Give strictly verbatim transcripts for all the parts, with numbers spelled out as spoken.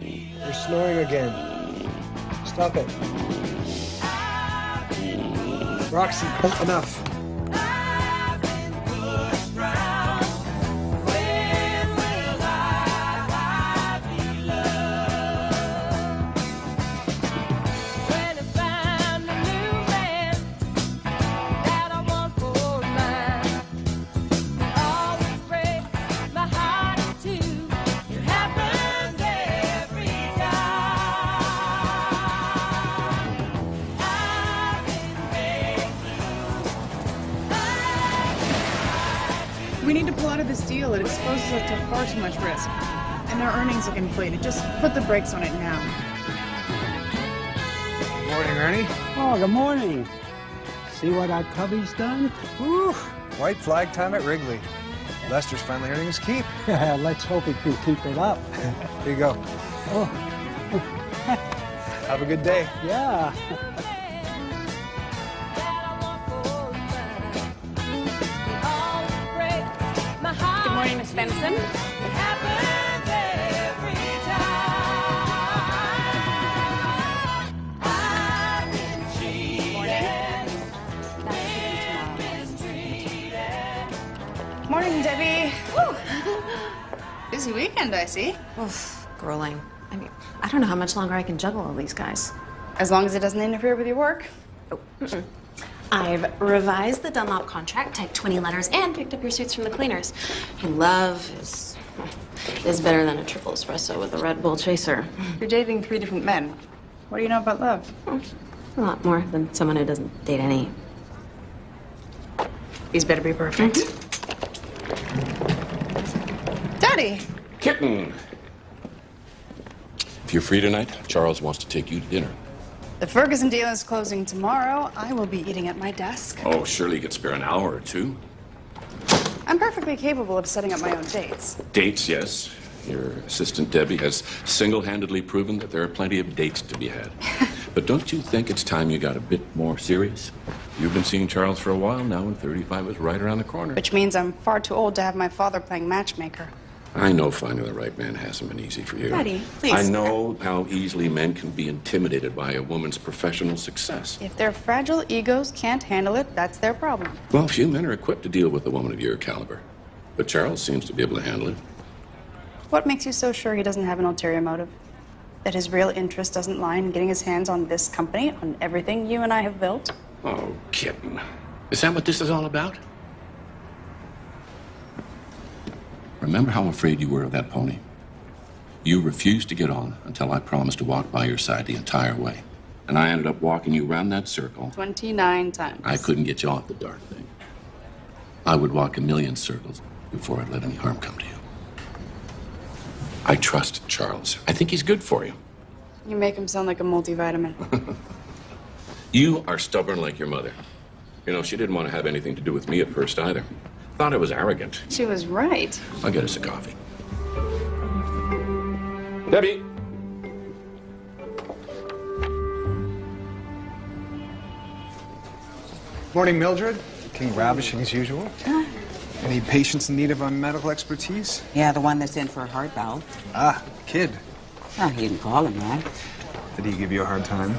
You're snoring again. Stop it. Roxy, enough. We need to pull out of this deal. It exposes us to far too much risk. And our earnings look inflated. Just put the brakes on it now. Good morning, Ernie. Oh, good morning. See what our Cubby's done? Woo! White flag time at Wrigley. Lester's finally earning his keep. Yeah, let's hope he can keep it up. Here you go. Oh. Have a good day. Yeah. Good morning, Miss Benson. Morning, Debbie. Whew. Busy weekend, I see. Oof, grueling. I mean, I don't know how much longer I can juggle all these guys. As long as it doesn't interfere with your work. Oh, mm-mm. I've revised the Dunlop contract, typed twenty letters, and picked up your suits from the cleaners. And love is is better than a triple espresso with a Red Bull chaser. You're dating three different men. What do you know about love? A lot more than someone who doesn't date any. These better be perfect. Mm-hmm. Daddy! Kitten! If you're free tonight, Charles wants to take you to dinner. The Ferguson deal is closing tomorrow. I will be eating at my desk. Oh, surely you could spare an hour or two. I'm perfectly capable of setting up my own dates. Dates, yes. Your assistant Debbie has single-handedly proven that there are plenty of dates to be had. But don't you think it's time you got a bit more serious? You've been seeing Charles for a while now, and thirty-five is right around the corner. Which means I'm far too old to have my father playing matchmaker. I know finding the right man hasn't been easy for you. Daddy, please. I know how easily men can be intimidated by a woman's professional success. If their fragile egos can't handle it, that's their problem. Well, few men are equipped to deal with a woman of your caliber. But Charles seems to be able to handle it. What makes you so sure he doesn't have an ulterior motive? That his real interest doesn't lie in getting his hands on this company, on everything you and I have built? Oh, kitten. Is that what this is all about? Remember how afraid you were of that pony? You refused to get on until I promised to walk by your side the entire way. And I ended up walking you around that circle. twenty-nine times. I couldn't get you off the darn thing. I would walk a million circles before I'd let any harm come to you. I trust Charles. I think he's good for you. You make him sound like a multivitamin. You are stubborn like your mother. You know, she didn't want to have anything to do with me at first either. Thought I was arrogant. She was right. I'll get us a coffee. Debbie! Morning, Mildred. King ravishing as usual. Any patients in need of our medical expertise? Yeah, the one that's in for a heart valve. Ah, kid. Oh, you can call him that. Did he give you a hard time?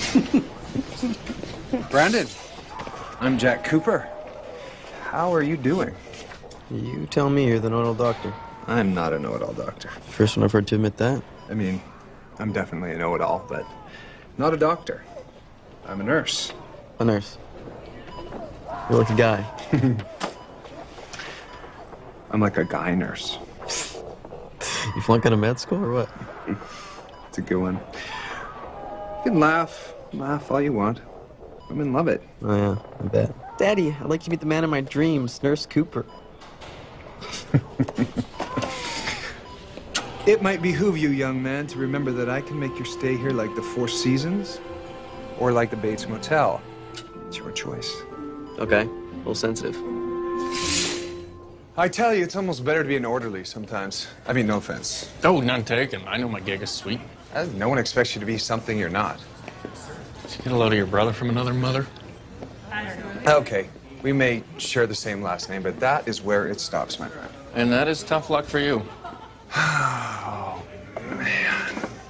Brandon, I'm Jack Cooper. How are you doing? You tell me you're the know-it-all doctor. I'm not a know-it-all doctor. First one I've heard to admit that. I mean, I'm definitely a know-it-all, but not a doctor. I'm a nurse. A nurse. You're like a guy. I'm like a guy nurse. You flunk out of med school or what? It's a good one. You can laugh, laugh all you want. Women love it. Oh yeah, I bet. Daddy, I'd like to meet the man of my dreams, Nurse Cooper. It might behoove you, young man, to remember that I can make your stay here like the Four Seasons or like the Bates Motel. It's your choice. Okay, a little sensitive. I tell you, it's almost better to be an orderly sometimes. I mean, no offense. Oh, none taken. I know my gig is sweet. Uh, no one expects you to be something you're not. Did you get a load of your brother from another mother? Okay, we may share the same last name, but that is where it stops, my friend. And that is tough luck for you. Oh, man.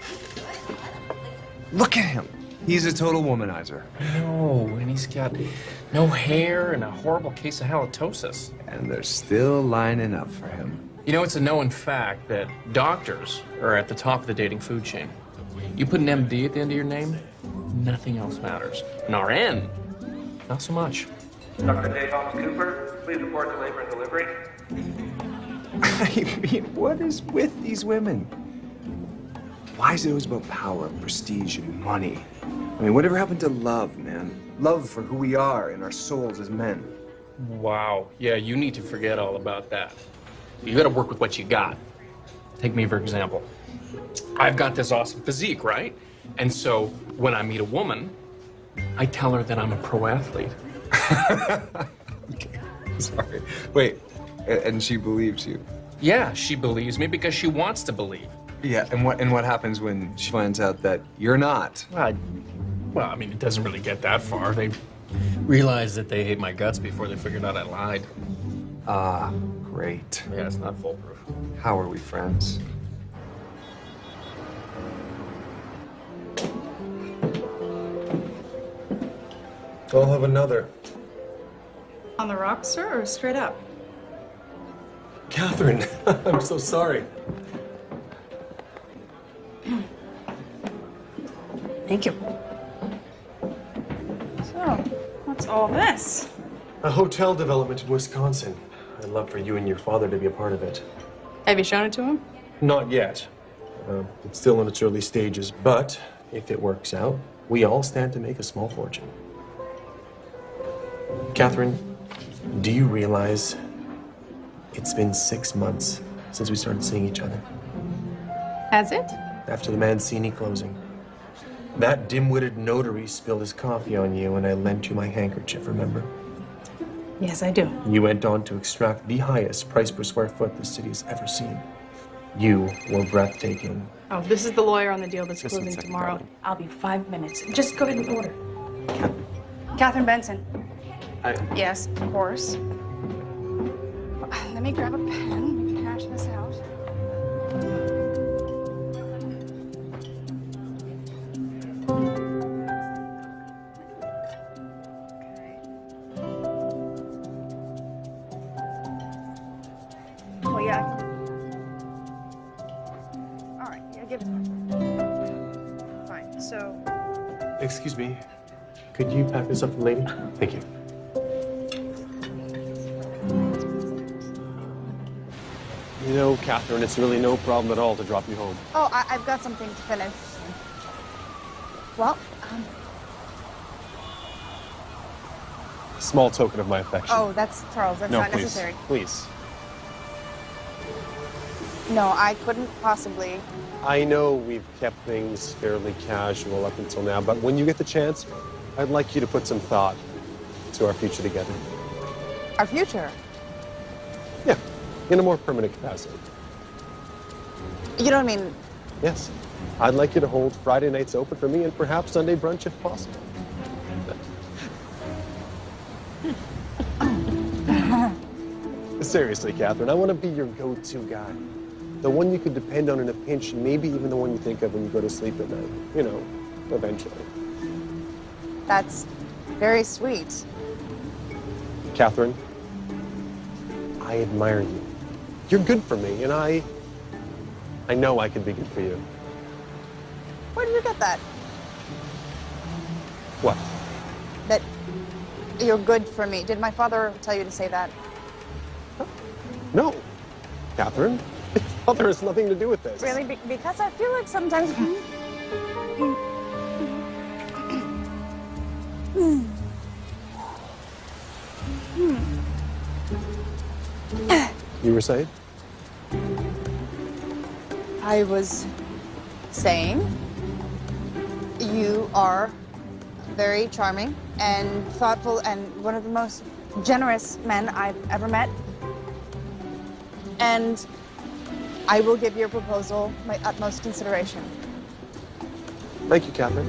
Look at him. He's a total womanizer. No, and he's got no hair and a horrible case of halitosis. And they're still lining up for him. You know, it's a known fact that doctors are at the top of the dating food chain. You put an M D at the end of your name, nothing else matters. An R N, not so much. Doctor J. Holmes Cooper, please report to labor and delivery. I mean, what is with these women? Why is it always about power, prestige, and money? I mean, whatever happened to love, man? Love for who we are and our souls as men. Wow, yeah, you need to forget all about that. You gotta work with what you got. Take me for example. I've got this awesome physique, right? And so when I meet a woman, I tell her that I'm a pro athlete. Okay. Sorry. Wait, a- and she believes you? Yeah, she believes me because she wants to believe. Yeah, and what and what happens when she finds out that you're not? Well, I, well, I mean, it doesn't really get that far. They realize that they hate my guts before they figured out I lied. Ah, great. Yeah, it's not foolproof. How are we friends? I'll have another. On the rocks, sir, or straight up? Catherine, I'm so sorry. Thank you. So, what's all this? A hotel development in Wisconsin. I'd love for you and your father to be a part of it. Have you shown it to him? Not yet. Uh, it's still in its early stages, but if it works out, we all stand to make a small fortune. Catherine, do you realize it's been six months since we started seeing each other? Has it? After the Mancini closing. That dim-witted notary spilled his coffee on you and I lent you my handkerchief, remember? Yes, I do. You went on to extract the highest price per square foot the city has ever seen. You were breathtaking. Oh, this is the lawyer on the deal that's Just one closing second, tomorrow. darling. I'll be five minutes. Just go ahead and order. Catherine Benson. I... Yes, of course. Let me grab a pen. We can hash this out. Oh, yeah. All right, yeah, give it to me. Fine, so... Excuse me. Could you pack this up for the lady? Thank you. You know, Catherine, it's really no problem at all to drop you home. Oh, I, I've got something to finish. Well, um... Small token of my affection. Oh, that's Charles. That's no, not please, necessary. please. No, I couldn't possibly. I know we've kept things fairly casual up until now, but when you get the chance, I'd like you to put some thought to our future together. Our future? Yeah, in a more permanent capacity. You don't mean... Yes. I'd like you to hold Friday nights open for me and perhaps Sunday brunch if possible. Seriously, Catherine, I want to be your go-to guy. The one you could depend on in a pinch, maybe even the one you think of when you go to sleep at night. You know, eventually. That's very sweet. Catherine, I admire you. You're good for me, and I... I know I could be good for you. Where did you get that? What? That you're good for me. Did my father tell you to say that? No, Catherine. Father has nothing to do with this. Really? Be because I feel like sometimes... You were saying? I was saying you are very charming and thoughtful and one of the most generous men I've ever met. And I will give your proposal my utmost consideration. Thank you, Catherine.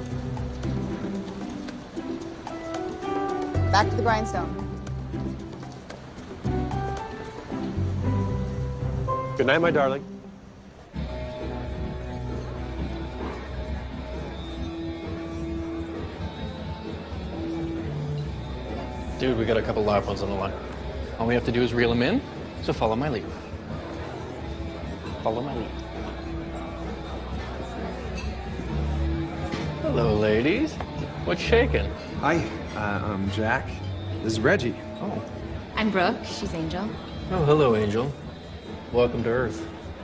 Back to the grindstone. Good night, my darling. Dude, we got a couple live ones on the line. All we have to do is reel them in, so follow my lead. Follow my lead. Hello, ladies. What's shaking? Hi, uh, I'm Jack. This is Reggie. Oh. I'm Brooke. She's Angel. Oh, hello, Angel. Welcome to Earth.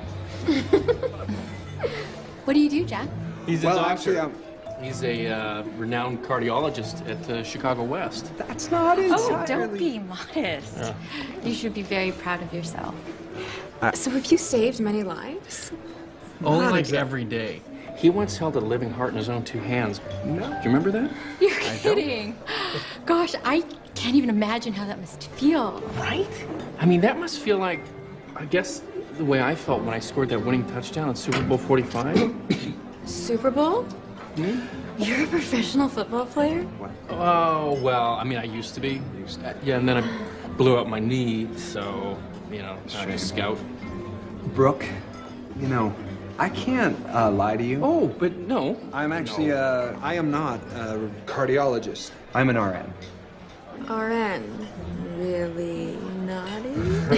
What do you do, Jack? He's a Well, doctor. actually, I'm- He's a uh, renowned cardiologist at uh, Chicago West. That's not it. Oh, don't be modest. Yeah. You should be very proud of yourself. So have you saved many lives? Only like every day. He once held a living heart in his own two hands. No. Do you remember that? You're kidding. Gosh, I can't even imagine how that must feel. Right? I mean, that must feel like, I guess, the way I felt when I scored that winning touchdown in Super Bowl forty-five. Super Bowl? Hmm? You're a professional football player? Oh, well, I mean, I used to be. Uh, Yeah, and then I blew out my knee, so, you know, I'm a scout. Brooke, you know, I can't uh, lie to you. Oh, but no. I'm actually, uh, I am not a cardiologist. I'm an R N. R N. Really naughty?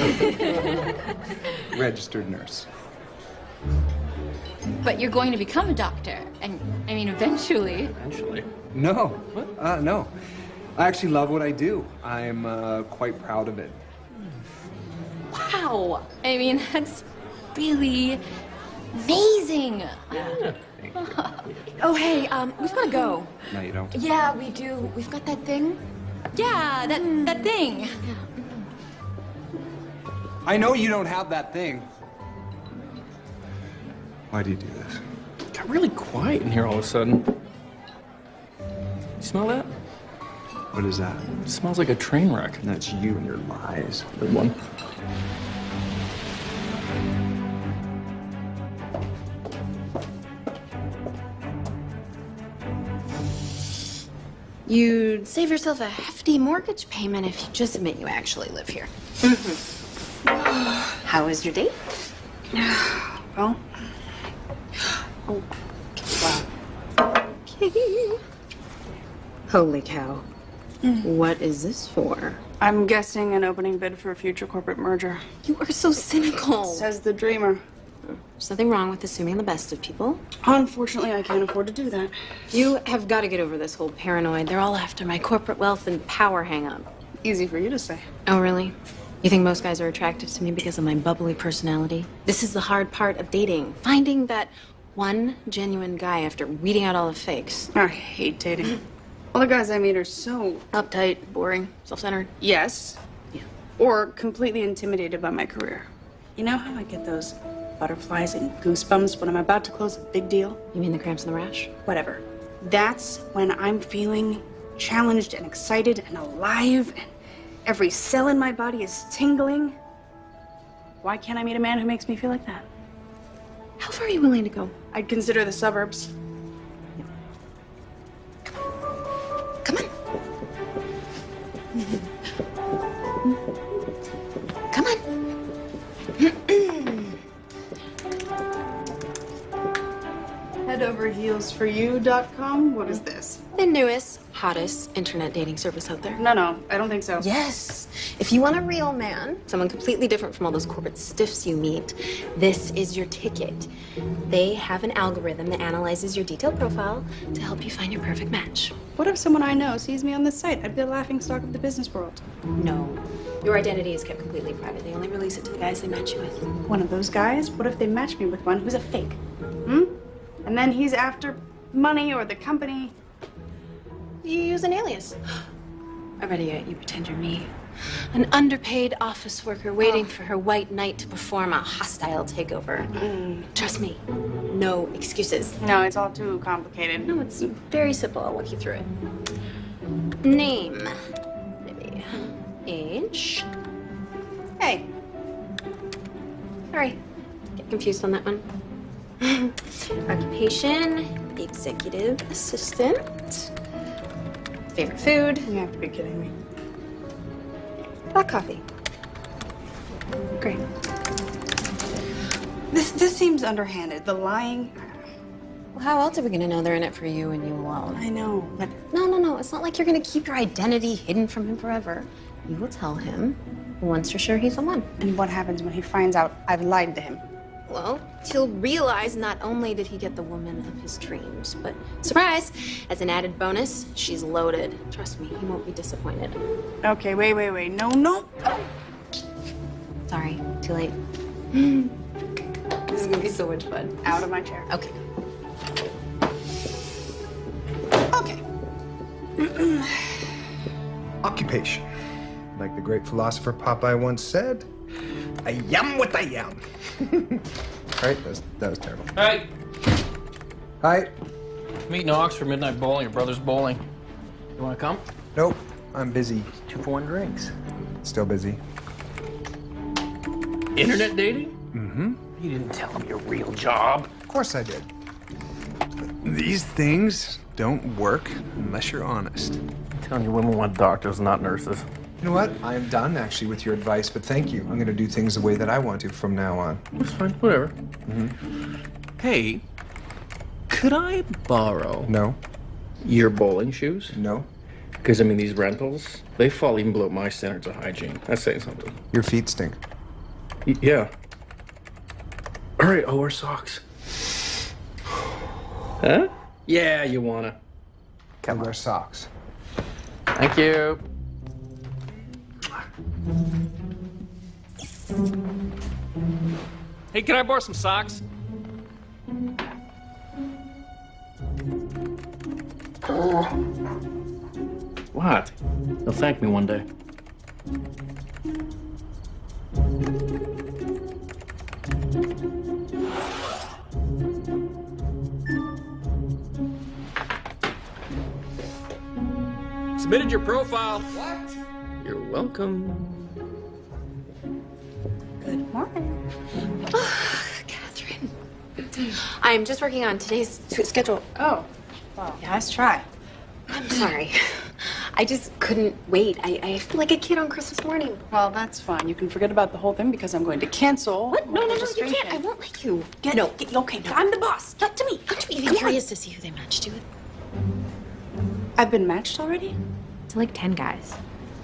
Registered nurse. But you're going to become a doctor, and I mean, eventually. Eventually. No. What? Uh, no. I actually love what I do. I'm uh, quite proud of it. Wow. I mean, that's really amazing. Oh, hey, um, we've got to go. No, you don't. Yeah, we do. We've got that thing. Yeah, that that thing. I know you don't have that thing. Why do you do this? It got really quiet in here all of a sudden. You smell that? What is that? It smells like a train wreck. That's you and your lies. Good one. You'd save yourself a hefty mortgage payment if you just admit you actually live here. How was your date? Well, Oh, wow. Okay. Holy cow. What is this for? I'm guessing an opening bid for a future corporate merger. You are so cynical. Says the dreamer. There's nothing wrong with assuming the best of people. Unfortunately, I can't afford to do that. You have got to get over this whole paranoid. They're all after my corporate wealth and power hang-up. Easy for you to say. Oh, really? You think most guys are attracted to me because of my bubbly personality? This is the hard part of dating. Finding that one genuine guy after weeding out all the fakes. I hate dating. All the guys I meet are so Uptight, boring, self-centered. yes, Yeah. or completely intimidated by my career. You know how I get those butterflies and goosebumps when I'm about to close a big deal? You mean the cramps and the rash? Whatever. That's when I'm feeling challenged and excited and alive, and every cell in my body is tingling. Why can't I meet a man who makes me feel like that? How far are you willing to go? I'd consider the suburbs. Come on. Come on. Head over heels for you dot com? What is this? The newest, hottest internet dating service out there. No, no, I don't think so. Yes. If you want a real man, someone completely different from all those corporate stiffs you meet, this is your ticket. They have an algorithm that analyzes your detailed profile to help you find your perfect match. What if someone I know sees me on this site? I'd be the laughingstock of the business world. No. Your identity is kept completely private. They only release it to the guys they match you with. One of those guys? What if they match me with one who's a fake? Hmm? And then he's after money or the company. You use an alias. Or better yet, you pretend you're me. An underpaid office worker waiting for her white knight to perform a hostile takeover. Mm. Trust me, no excuses. No, it's all too complicated. No, it's very simple. I'll walk you through it. Name. Maybe. Age. Hey. Sorry. Get confused on that one. Occupation. Executive assistant. Favorite food. You have to be kidding me. Black coffee. Great. This this seems underhanded. The lying. Well, how else are we gonna know they're in it for you and you alone? I know, but No, no, no. It's not like you're gonna keep your identity hidden from him forever. You will tell him once you're sure he's the one. And what happens when he finds out I've lied to him? Well, he'll realize not only did he get the woman of his dreams, but surprise, as an added bonus, she's loaded. Trust me, he won't be disappointed. Okay, wait, wait, wait. No, no. Sorry, too late. This is gonna be so much fun. Out of my chair. Okay. Okay. Occupation. Like the great philosopher Popeye once said, I am what I am. All right, that was, that was terrible. Hey, Hi. meeting Ox for midnight bowling. Your brother's bowling. You want to come? Nope, I'm busy. Two for one drinks. Still busy. Internet dating? Mm-hmm. You didn't tell him your real job. Of course I did. These things don't work unless you're honest. I'm telling you, women want doctors, not nurses. You know what? I am done, actually, with your advice, but thank you. I'm going to do things the way that I want to from now on. That's fine, whatever. Mm-hmm. Hey, could I borrow No. your bowling shoes? No. Because, I mean, these rentals, they fall even below my standards of hygiene. That's saying something. Your feet stink. Y- yeah. All right, I'll wear socks. Huh? Yeah, you wanna. Can wear socks. Thank you. Hey, can I borrow some socks? What? They'll thank me one day. Submitted your profile. What? You're welcome. Good morning. Catherine. I'm just working on today's s- schedule. Oh, well, nice try. I'm sorry. I just couldn't wait. I, I feel like a kid on Christmas morning. Well, that's fine. You can forget about the whole thing because I'm going to cancel. What? No, no, no, you registration. can't. I won't let you. Get, no. Get, okay, no, I'm the boss. Talk to me. I'm even curious to see who they matched to. I've been matched already? To like ten guys.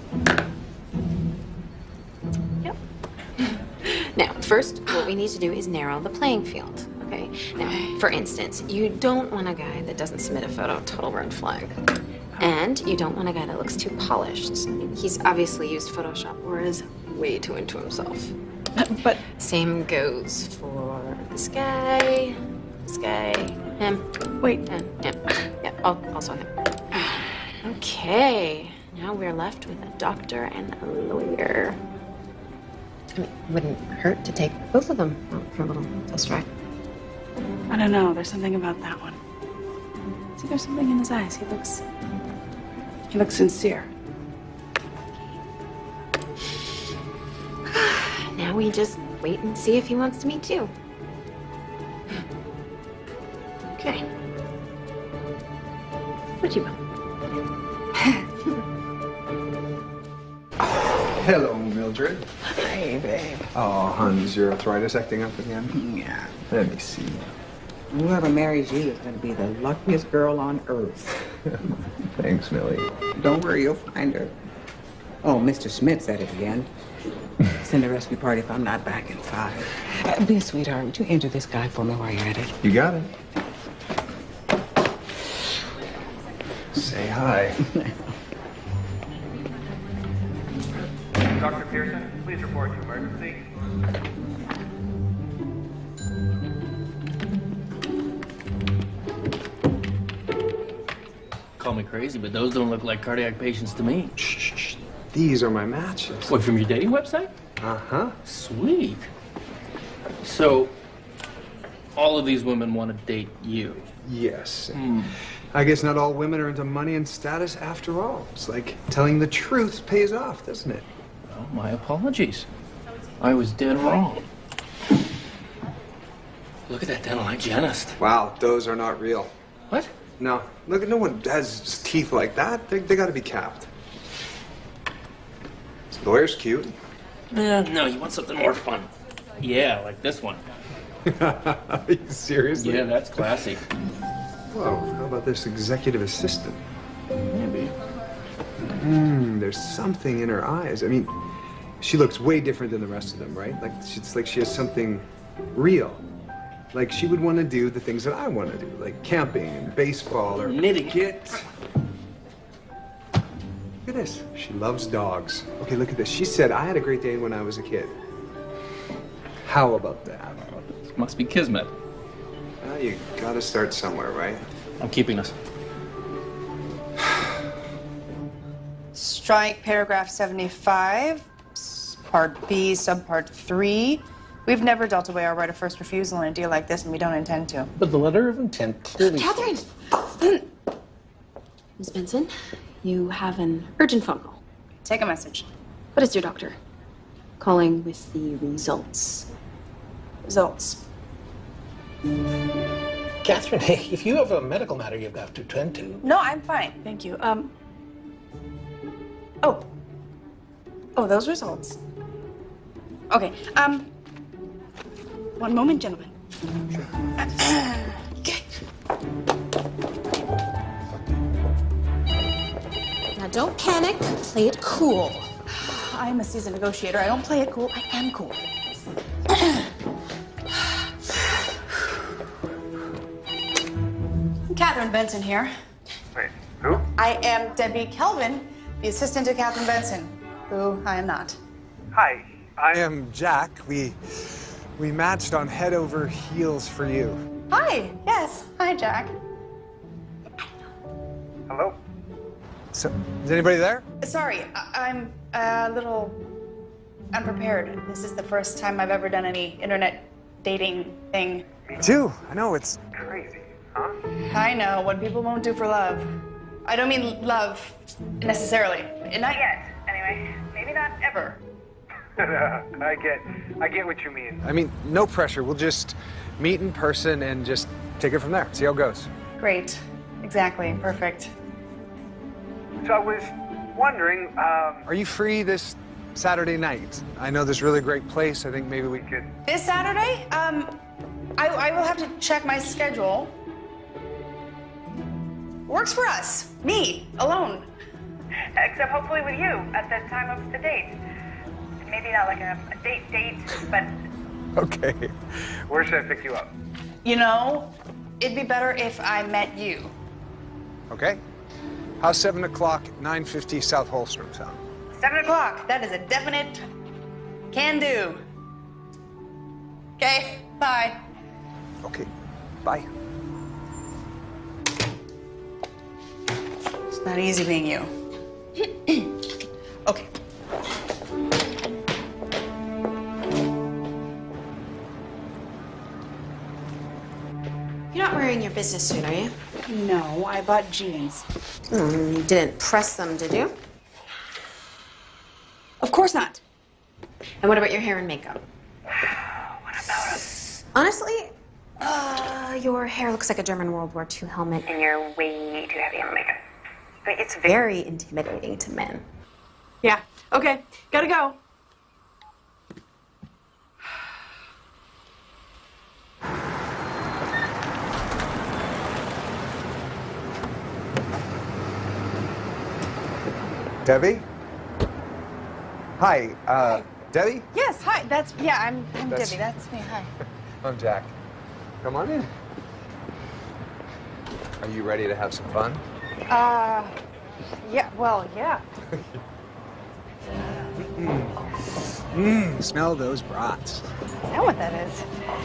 Yep. Now, first, what we need to do is narrow the playing field. Okay. Now, for instance, you don't want a guy that doesn't submit a photo, total red flag. And you don't want a guy that looks too polished. I mean, he's obviously used Photoshop or is way too into himself. But same goes for this guy, this guy, him. Wait. And him. Yeah, al- also him. Okay, now we're left with a doctor and a lawyer. I mean, it wouldn't hurt to take both of them out for a little test drive. I don't know. There's something about that one. See, there's something in his eyes. He looks. He looks sincere. Now we just wait and see if he wants to meet you. Okay. What you will? Hello, Mildred. Hey, babe. Oh, hon, is your arthritis acting up again? Yeah. Let me see. Whoever marries you is going to be the luckiest girl on earth. Thanks, Millie. Don't worry, you'll find her. Oh, Mister Smith said it again. Send a rescue party if I'm not back in five. Uh, be a sweetheart. Would you enter this guy for me while you're at it? You got it. Say hi. Doctor Pearson, please report to emergency. Call me crazy, but those don't look like cardiac patients to me. Shh, shh, shh. These are my matches. What, from your dating website? Uh-huh. Sweet. So, all of these women want to date you. Yes. Hmm. I guess not all women are into money and status after all. It's like telling the truth pays off, doesn't it? Well, my apologies. I was dead wrong. Look at that dental hygienist. Wow, those are not real. What? No. Look, no one has teeth like that. They, they gotta be capped. This lawyer's cute. Uh, no, you want something more fun. Yeah, like this one. Are you seriously? Yeah, that's classy. Whoa, how about this executive assistant? Maybe. Hmm, there's something in her eyes. I mean, she looks way different than the rest of them, right? Like, it's like she has something real. Like, she would want to do the things that I want to do, like camping and baseball or knitting. Get. Look at this. She loves dogs. Okay, look at this. She said, I had a great day when I was a kid. How about that? Must be kismet. Well, you gotta start somewhere, right? I'm keeping us. Strike paragraph seventy-five, s- part B, subpart three. We've never dealt away our right of first refusal in a deal like this, and we don't intend to. But the letter of intent clearly... Catherine! Miss Benson, you have an urgent phone call. Take a message. What is your doctor? Calling with the results. Results. Catherine, hey, if you have a medical matter you've got to attend to... No, I'm fine. Thank you. Um. Oh. Oh, those results. Okay. Um. One moment, gentlemen. Okay. Now don't panic, play it cool. I'm a seasoned negotiator. I don't play it cool. I am cool. Catherine Benson here. Wait, who? I am Debbie Kelvin, the assistant to Catherine Benson, who I am not. Hi, I am Jack. We we matched on Head Over Heels for You. Hi. Yes. Hi, Jack. Hello? So, is anybody there? Sorry, I- I'm a little unprepared. This is the first time I've ever done any internet dating thing. Me too. I know, it's Crazy, huh? I know what people won't do for love. I don't mean love necessarily. Not yet, anyway. Maybe not ever. I get, I get what you mean. I mean, no pressure. We'll just meet in person and just take it from there. See how it goes. Great. Exactly. Perfect. So I was wondering, um... Are you free this Saturday night? I know this really great place. I think maybe we could... This Saturday? Um, I, I will have to check my schedule. Works for us. Me, alone. Except hopefully with you at the time of the date. Maybe not like a, a date date, but... Okay. Where should I pick you up? You know, it'd be better if I met you. Okay. How's seven o'clock, nine fifty South Holstrom sound? Seven o'clock. That is a definite can do. Okay, bye. Okay, bye. It's not easy being you. Okay. You're not wearing your business suit, are you? No, I bought jeans. Mm, you didn't press them, did you? Of course not. And what about your hair and makeup? What about us? Honestly, uh, your hair looks like a German World War Two helmet. And you're way too heavy on makeup. But it's very... Very intimidating to men. Yeah, okay, gotta go. Debbie? Hi, uh, hi. Debbie? Yes, hi, that's, yeah, I'm, I'm That's- Debbie, that's me, hi. I'm Jack. Come on in. Are you ready to have some fun? Uh, yeah, well, yeah. Mmm, smell those brats. Is that what that is?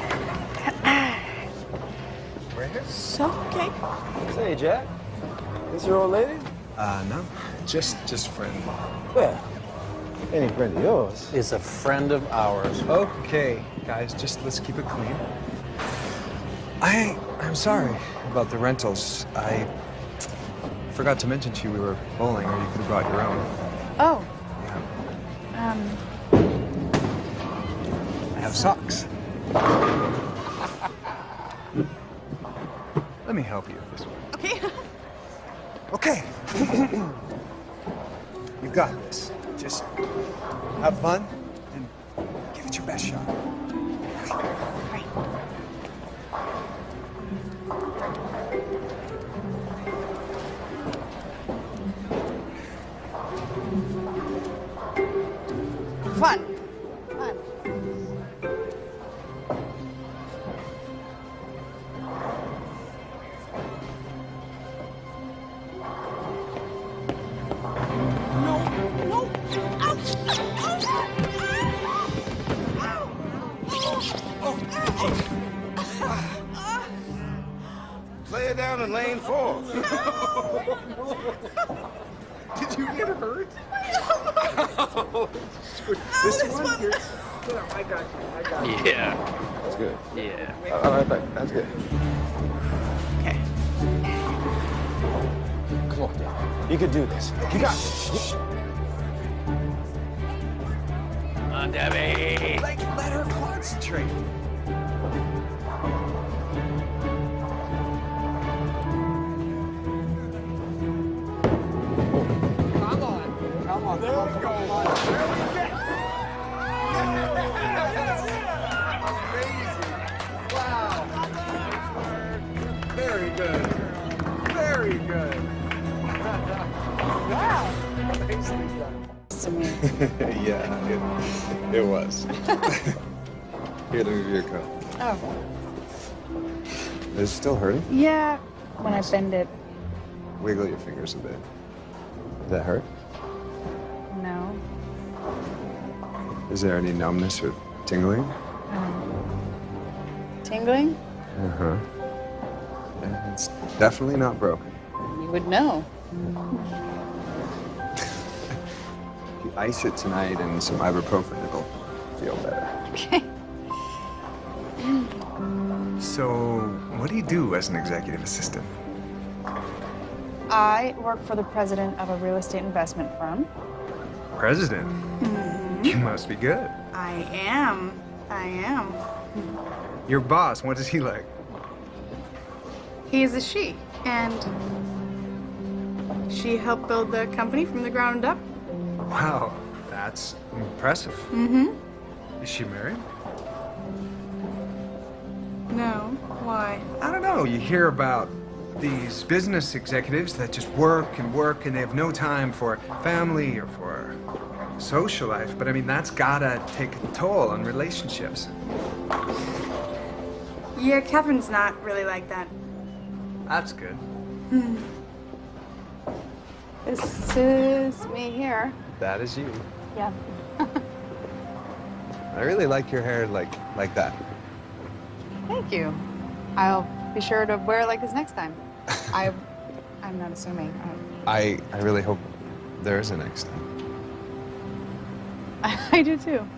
Right here? So, okay. Say, Jack, this your old lady? Uh, no, just, just friend. Well, any friend of yours is a friend of ours. Okay, guys, just let's keep it clean. I, I'm sorry about the rentals. I forgot to mention to you we were bowling, or you could have brought your own. Oh. Yeah. Um, I have socks. Let me help you this way. okay. Okay. You got this. Just have fun and give it your best shot. Right. Fun. Fun. Play it down in lane four. Did you get hurt? Oh, this one? Here. Here, I got you. I got you. Yeah. That's good. Yeah. All right, back. That's good. Okay. Come on. You could do this. You got this. Come on, Debbie. Like, let her concentrate. Come on. Come on. There we go. There we go. Amazing. Wow. Very good. Very good. Wow. Nicely done. To me. Yeah, it, it was. Here, let me give you a coat. Oh. Is it still hurting? Yeah, when I bend it. Wiggle your fingers a bit. Does that hurt? No. Is there any numbness or tingling? Um, tingling? Uh-huh. Yeah, it's definitely not broken. You would know. If you ice it tonight and some ibuprofen, it'll feel better. Okay. So, what do you do as an executive assistant? I work for the president of a real estate investment firm. President? Mm-hmm. You must be good. I am. I am. Your boss, what is he like? He is a she, and she helped build the company from the ground up. Wow, that's impressive. Mm-hmm. Is she married? No. Why? I don't know. You hear about these business executives that just work and work and they have no time for family or for social life. But I mean, that's gotta take a toll on relationships. Yeah, Catherine's not really like that. That's good. Hmm. This is me here. That is you. Yeah. I really like your hair like like that. Thank you. I'll be sure to wear it like this next time. I, I'm not assuming. I I really hope there is a next time. I, I do too.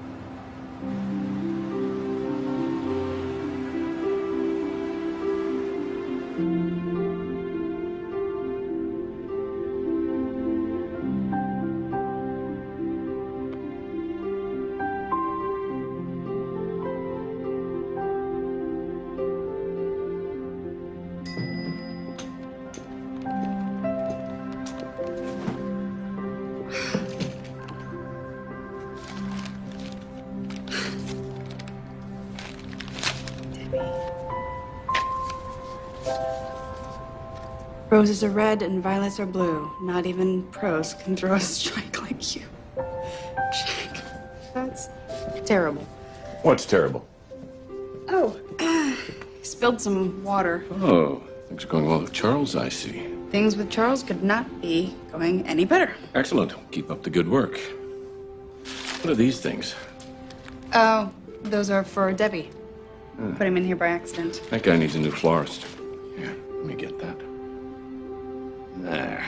Roses are red and violets are blue. Not even pros can throw a strike like you. Jack, that's terrible. What's terrible? Oh, he spilled some water. Oh, things are going well with Charles, I see. Things with Charles could not be going any better. Excellent. Keep up the good work. What are these things? Oh, those are for Debbie. Hmm. Put him in here by accident. That guy needs a new florist. Here, let me get that. There.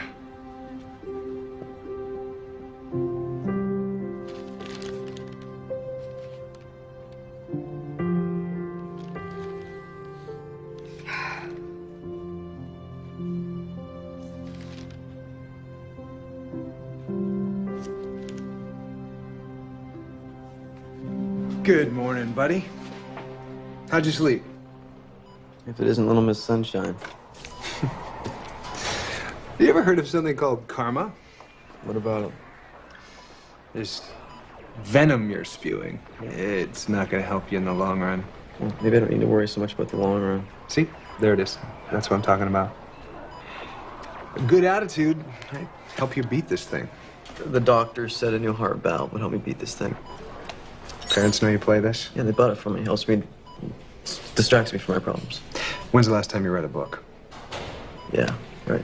Good morning, buddy. How'd you sleep? If it isn't Little Miss Sunshine. You ever heard of something called karma? What about it? There's venom you're spewing. It's not gonna help you in the long run. Well, maybe I don't need to worry so much about the long run. See? There it is. That's what I'm talking about. A good attitude might help you beat this thing. The doctor said a new heart valve would help me beat this thing. Parents know you play this? Yeah, they bought it for me. Helps me, distracts me from my problems. When's the last time you read a book? Yeah, right.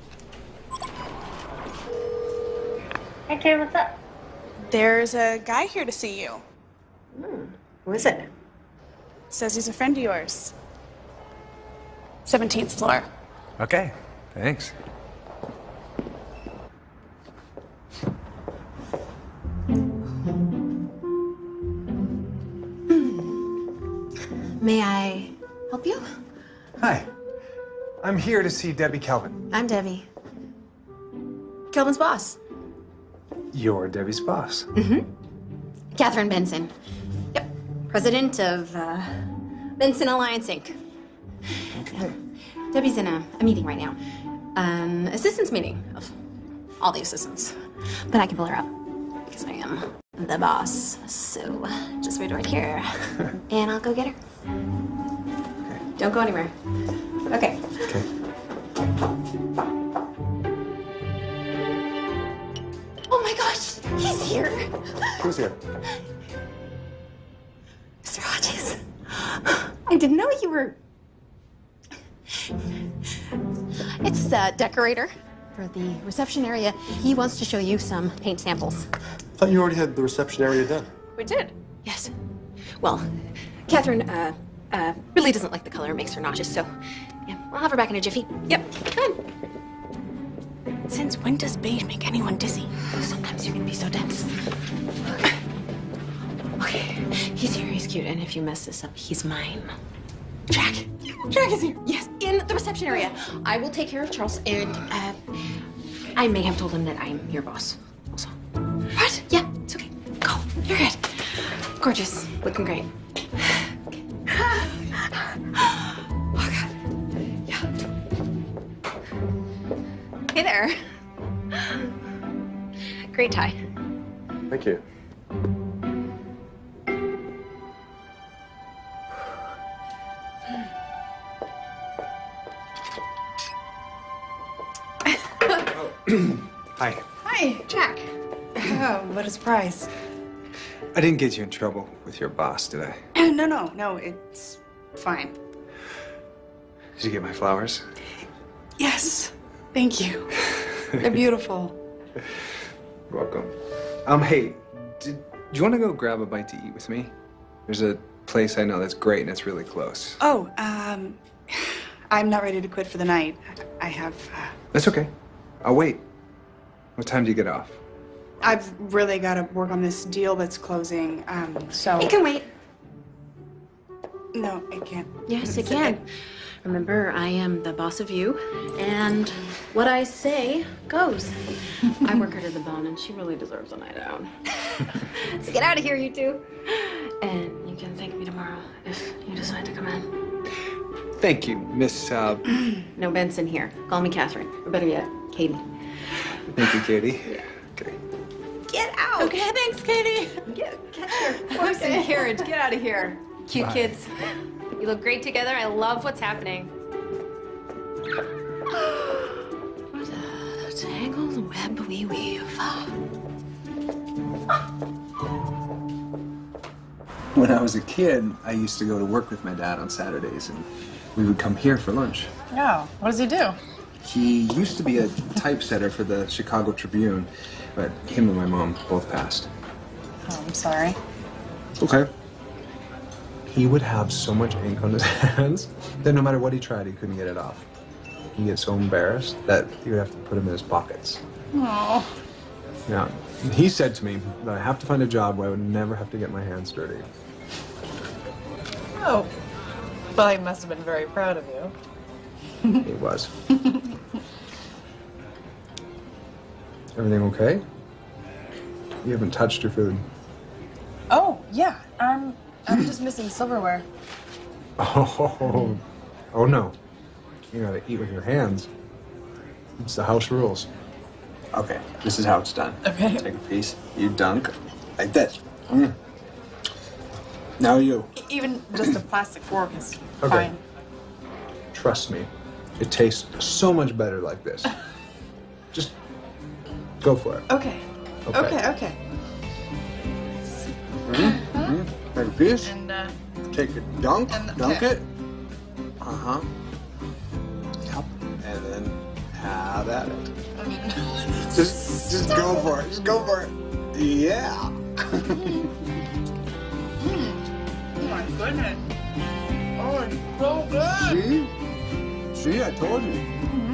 Hey, kid, what's up? There's a guy here to see you. Hmm. Who is it? Says he's a friend of yours. seventeenth floor. Okay, thanks. May I help you? Hi. I'm here to see Debbie Kelvin. I'm Debbie. Kelvin's boss. You're Debbie's boss. Mm-hmm. Catherine Benson. Yep. President of uh, Benson Alliance, Incorporated. Okay. Debbie's in a, a meeting right now. Um, assistants meeting of all the assistants. But I can pull her up because I am the boss. So just wait right here. And I'll go get her. Okay. Don't go anywhere. Okay. Okay. Oh my gosh, he's here. Who's here? Mister Hodges. I didn't know you were... It's the decorator for the reception area. He wants to show you some paint samples. I thought you already had the reception area done. We did. Yes. Well, Catherine uh, uh, really doesn't like the color. It makes her nauseous, so yeah, I'll have her back in a jiffy. Yep, come on. Since when does beige make anyone dizzy? Sometimes you can be so dense. Okay, he's here, he's cute, and if you mess this up, he's mine. Jack. Jack is here. Yes, in the reception area. I will take care of Charles, and uh, I may have told him that I'm your boss also. What? Yeah, it's okay. Go. You're good. Gorgeous. Looking great. Okay. Oh, God. Yeah. Hey there. Great tie. Thank you. Hi. Hi, Jack. Oh, what a surprise. I didn't get you in trouble with your boss, did I? No, no, no, it's fine. Did you get my flowers? Yes, thank you. They're beautiful. You're welcome. Um, hey, did, do you want to go grab a bite to eat with me? There's a place I know that's great and it's really close. Oh, um, I'm not ready to quit for the night. I have, uh, That's okay. I'll wait. What time do you get off? I've really got to work on this deal that's closing, um, so... It can wait. No, it can't. Yes, it can. Remember, I am the boss of you, and what I say goes. I work her to the bone, and she really deserves a night out. So get out of here, you two. And you can thank me tomorrow if you decide to come in. Thank you, Miss, uh... No Benson here. Call me Catherine, or better yet, Katie. Thank you, Katie. Yeah. Okay. Get out! Okay, thanks, Katie. Get, get your horse and carriage. Get out of here. Cute Bye. kids. You look great together. I love what's happening. What a tangled web we weave. When I was a kid, I used to go to work with my dad on Saturdays, and we would come here for lunch. Oh, what does he do? He used to be a typesetter for the Chicago Tribune, but him and my mom both passed. Oh, I'm sorry. Okay. He would have so much ink on his hands that no matter what he tried, he couldn't get it off. He'd get so embarrassed that he would have to put them in his pockets. Oh. Now, he said to me that I have to find a job where I would never have to get my hands dirty. Oh. Well, he must have been very proud of you. He was. Everything okay? You haven't touched your food. Oh, yeah. I'm, I'm just missing silverware. Oh, oh no. You gotta eat with your hands. It's the house rules. Okay, this is how it's done. Okay. Take a piece, you dunk, like this. Mm. Now you. Even just a plastic fork is Okay. fine. Trust me, it tastes so much better like this. Just go for it. Okay. Okay, okay. Mm-hmm. Take a piece. And, uh, Take a dunk. and- dunk okay. it. Uh huh. Yep. And then have at it. I mean, Just, just go for it. Just go for it. Yeah. oh my goodness. Oh, it's so good. See? See, I told you.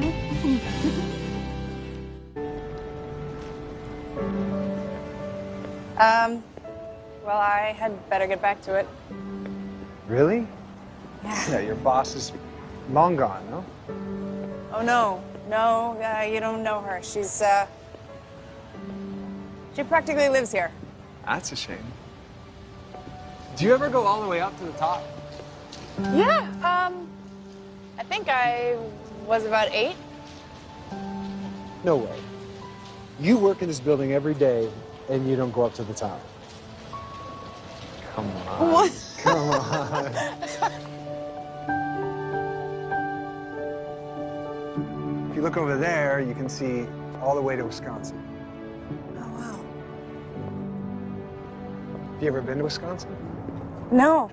Um, well, I had better get back to it. Really? Yeah. Yeah, your boss is long gone, no? Oh, no. No, uh, you don't know her. She's, uh... She practically lives here. That's a shame. Do you ever go all the way up to the top? Yeah, um... I think I was about eight. No way. You work in this building every day, and you don't go up to the top. Come on. What? Come on. If you look over there, you can see all the way to Wisconsin. Oh, wow. Have you ever been to Wisconsin? No.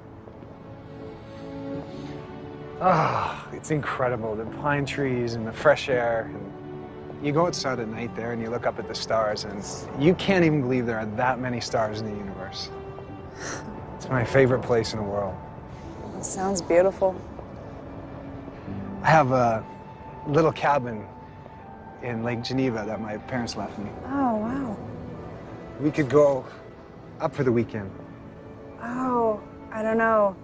Ah, it's incredible. The pine trees and the fresh air. And you go outside at night there and you look up at the stars, and you can't even believe there are that many stars in the universe. It's my favorite place in the world. Sounds beautiful. I have a little cabin in Lake Geneva that my parents left me. Oh, wow. We could go up for the weekend. Oh, I don't know.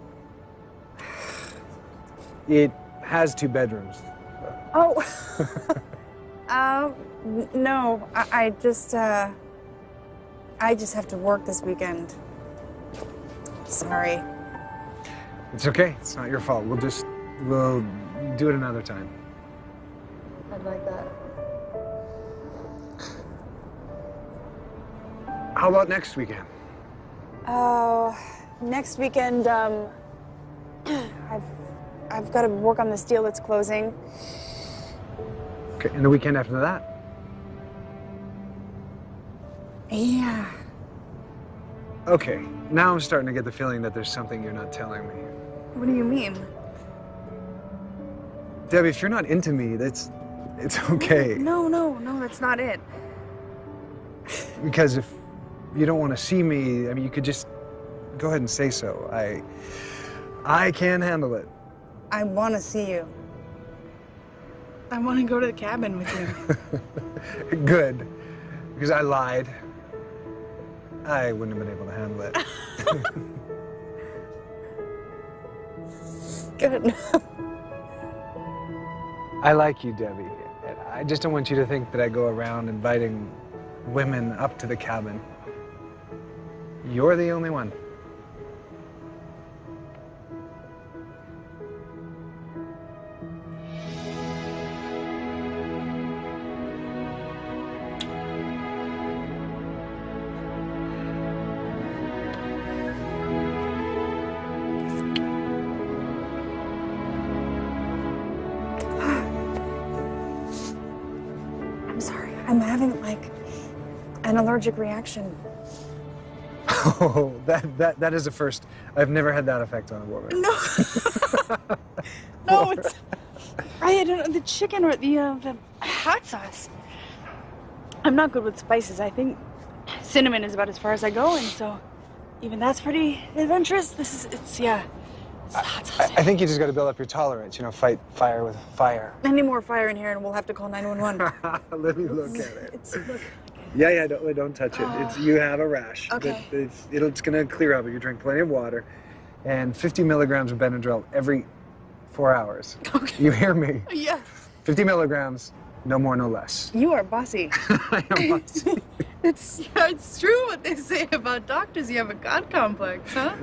It has two bedrooms. Oh. um, n- no, I, I just, uh, I just have to work this weekend. Sorry. It's okay. It's not your fault. We'll just, we'll do it another time. I'd like that. How about next weekend? Oh, next weekend, um, I've, I've got to work on this deal that's closing. Okay, and the weekend after that? Yeah. Okay, now I'm starting to get the feeling that there's something you're not telling me. What do you mean? Debbie, if you're not into me, that's, it's okay. No, no, no, that's not it. Because if you don't want to see me, I mean, you could just go ahead and say so. I, I can handle it. I want to see you. I want to go to the cabin with you. Good, because I lied. I wouldn't have been able to handle it. Good. I like you, Debbie. I just don't want you to think that I go around inviting women up to the cabin. You're the only one. I'm sorry. I'm having, like, an allergic reaction. Oh, that, that, that is a first. I've never had that effect on a woman. No. No, it's I don't know, the chicken or the uh, the hot sauce. I'm not good with spices. I think cinnamon is about as far as I go, and so even that's pretty adventurous. This is it's yeah. It's the hot sauce. I, I think you just got to build up your tolerance. You know, fight fire with fire. Any more fire in here, and we'll have to call nine one one. Let me look at it. It's, look. Yeah, yeah, don't, don't touch it. It's, you have a rash. Okay. It, it's, it'll, it's going to clear up if you drink plenty of water and fifty milligrams of Benadryl every four hours. Okay. You hear me? Yeah. fifty milligrams, no more, no less. You are bossy. I am bossy. It's yeah, it's true what they say about doctors. You have a god complex, huh?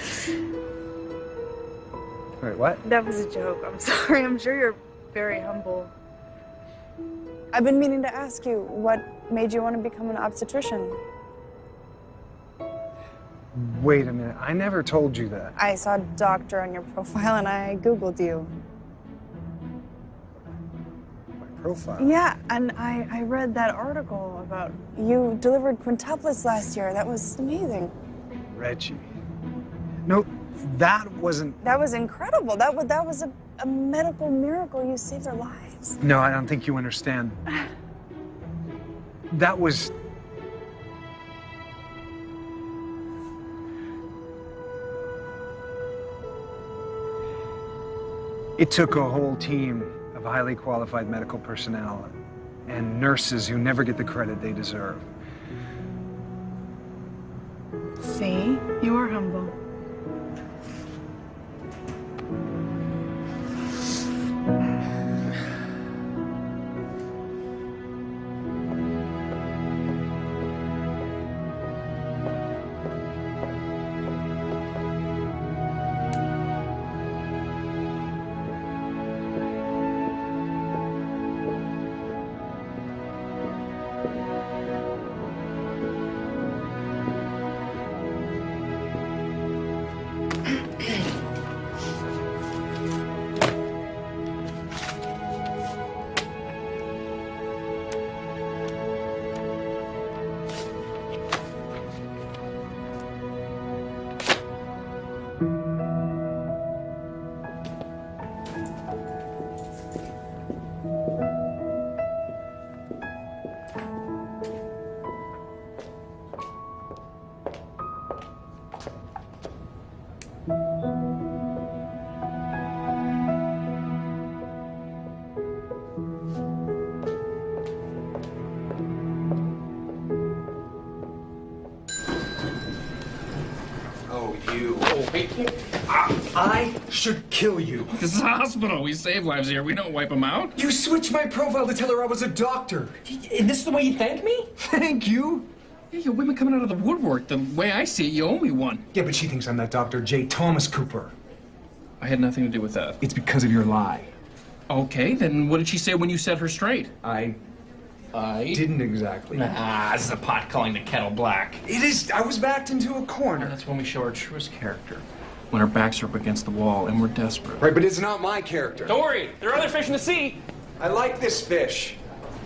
Wait, what? That was a joke. I'm sorry. I'm sure you're very humble. I've been meaning to ask you, what made you want to become an obstetrician? Wait a minute. I never told you that. I saw doctor on your profile and I Googled you. profile. Yeah, and I, I read that article about you delivered quintuplets last year. That was amazing. Reggie. No, that wasn't... That was incredible. That was, that was a, a medical miracle. You saved their lives. No, I don't think you understand. That was... It took a whole team of highly qualified medical personnel and nurses who never get the credit they deserve. See? You are humble. I should kill you. This is a hospital. We save lives here. We don't wipe them out. You switched my profile to tell her I was a doctor. And this is the way you thank me? Thank you. Yeah, your women coming out of the woodwork. The way I see it, you owe me one. Yeah, but she thinks I'm that Doctor J. Thomas Cooper. I had nothing to do with that. It's because of your lie. Okay, then what did she say when you set her straight? I... I... didn't exactly. Nah, this is a pot calling the kettle black. It is. I was backed into a corner. And that's when we show our truest character. When our backs are up against the wall and we're desperate. Right, but it's not my character. Don't worry, there are other fish in the sea. I like this fish.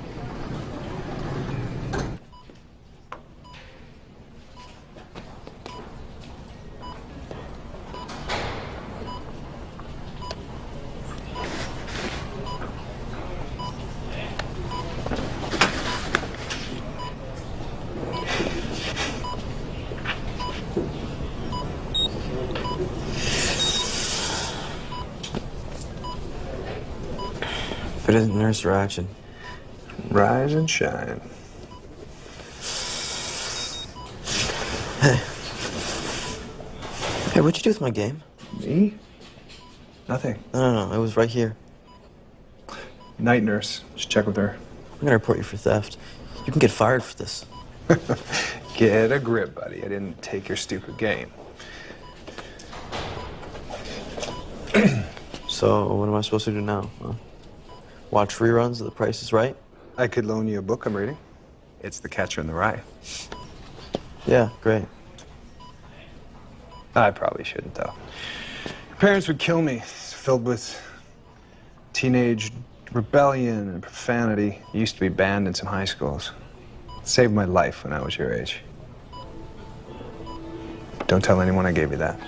If it isn't nurse or action. Rise and shine. Hey. Hey, what'd you do with my game? Me? Nothing. No, no, no. It was right here. Night nurse. Just check with her. I'm gonna report you for theft. You can get fired for this. Get a grip, buddy. I didn't take your stupid game. So, what am I supposed to do now? Huh? Watch reruns of The Price is Right? I could loan you a book I'm reading. It's The Catcher in the Rye. Yeah, great. I probably shouldn't, though. Your parents would kill me. It's filled with teenage rebellion and profanity. It used to be banned in some high schools. It saved my life when I was your age. Don't tell anyone I gave you that.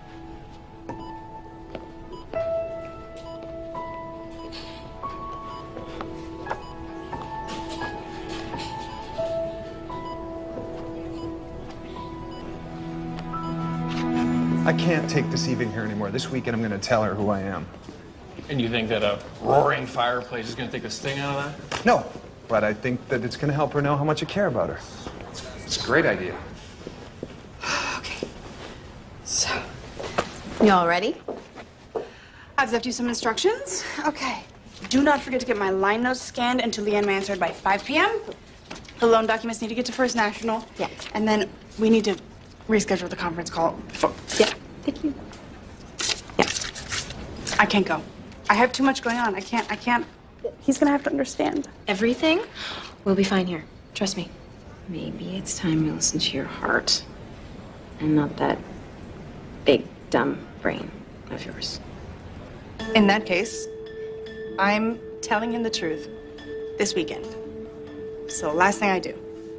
I can't take deceiving her anymore. This weekend, I'm going to tell her who I am. And you think that a roaring fireplace is going to take the sting out of that? No, but I think that it's going to help her know how much I care about her. It's a great idea. Okay. So, Y'all ready? I've left you some instructions. Okay. Do not forget to get my line notes scanned and to Leanne Mansard by five p m The loan documents need to get to First National. Yeah. And then we need to reschedule the conference call. For... Yeah. Thank you. Yeah. I can't go. I have too much going on. I can't, I can't. He's gonna have to understand. Everything will be fine here. Trust me. Maybe it's time you listen to your heart and not that big, dumb brain of yours. In that case, I'm telling him the truth. this weekend. So last thing I do.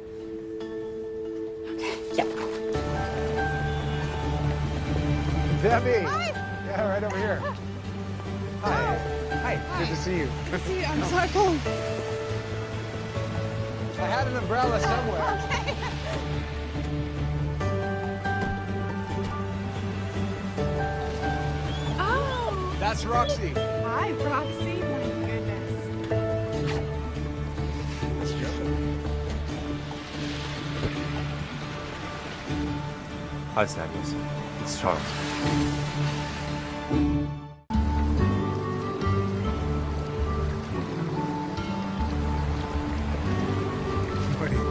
Yep. Debbie! Hi! Yeah, right over here. Hi. Hi. Good to see you. Good to see you. I'm sorry, cold. I had an umbrella somewhere. Okay. Oh! That's Roxy. Hi, Roxy. My goodness. Hi, Samuels. It's Charles. What do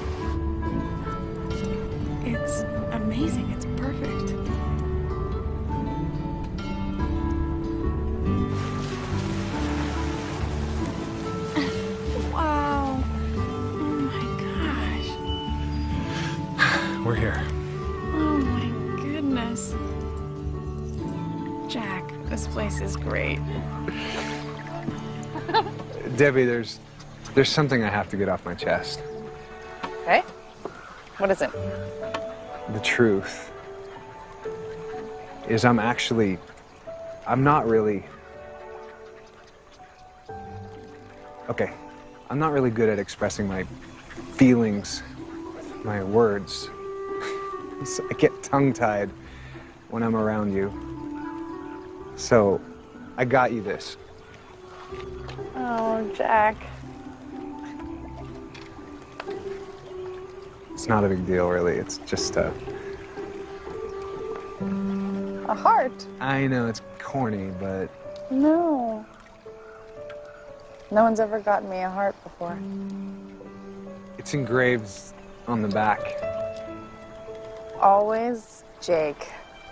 you think? It's amazing. It's perfect. Wow. Oh my gosh. We're here. Oh my goodness. Jack, this place is great. Debbie, there's there's something I have to get off my chest. Okay. What is it? The truth is I'm actually I'm not really Okay. I'm not really good at expressing my feelings with my words. So I get tongue-tied when I'm around you. So, I got you this. Oh, Jack. It's not a big deal, really. It's just a... A heart. I know it's corny, but No. No one's ever gotten me a heart before. it's engraved on the back. Always Jake.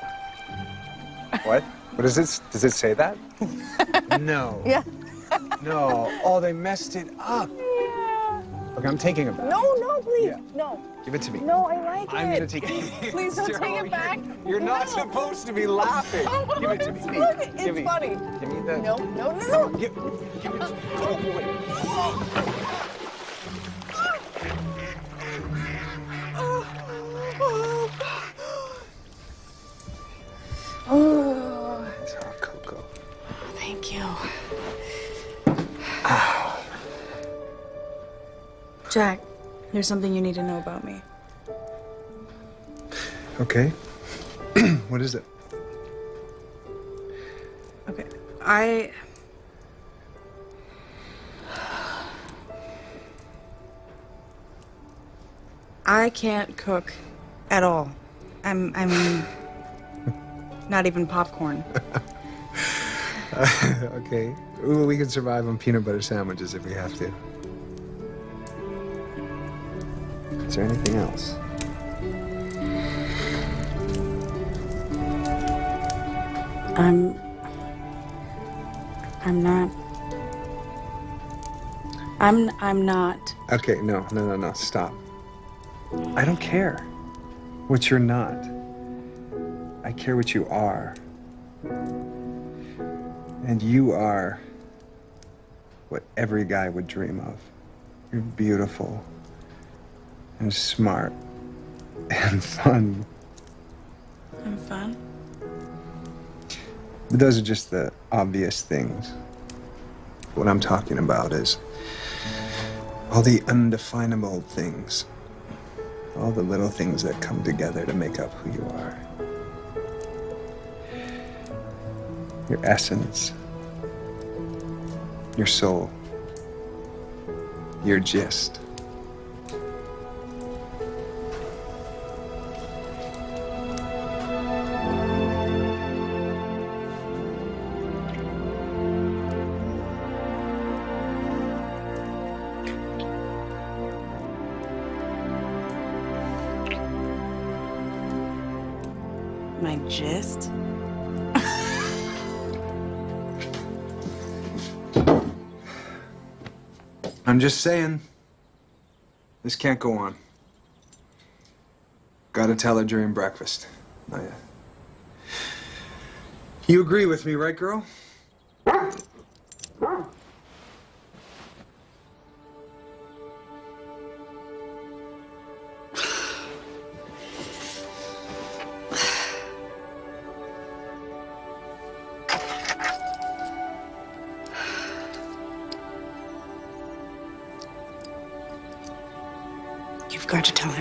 What? What does it, does it say that? No. Yeah. No. Oh, they messed it up. Yeah. Okay, I'm taking it back. No, no, please. Yeah. No. Give it to me. No, I like I'm it. gonna take it. Please don't take it back. You're not No. supposed to be laughing. Give it to It's me. funny. It's Give me. funny. Give me the. No, no, no, no. Give, give it to me. Oh, boy. Oh, It's hot cocoa. Thank you. Ow. Jack, there's something you need to know about me. Okay. What is it? Okay. I. I can't cook at all. I'm. I mean, not even popcorn. Okay. Ooh, we can survive on peanut butter sandwiches if we have to. Is there anything else? I'm. I'm not. I'm. I'm not. Okay, no, no, no, no, stop. I don't care what you're not. I care what you are. And you are what every guy would dream of. You're beautiful and smart and fun. I'm fun. But those are just the obvious things. What I'm talking about is all the undefinable things. All the little things that come together to make up who you are. Your essence. Your soul. Your gist. My gist? I'm just saying, this can't go on. Gotta tell her during breakfast. Oh, yeah. You agree with me, right, girl? got to tell him.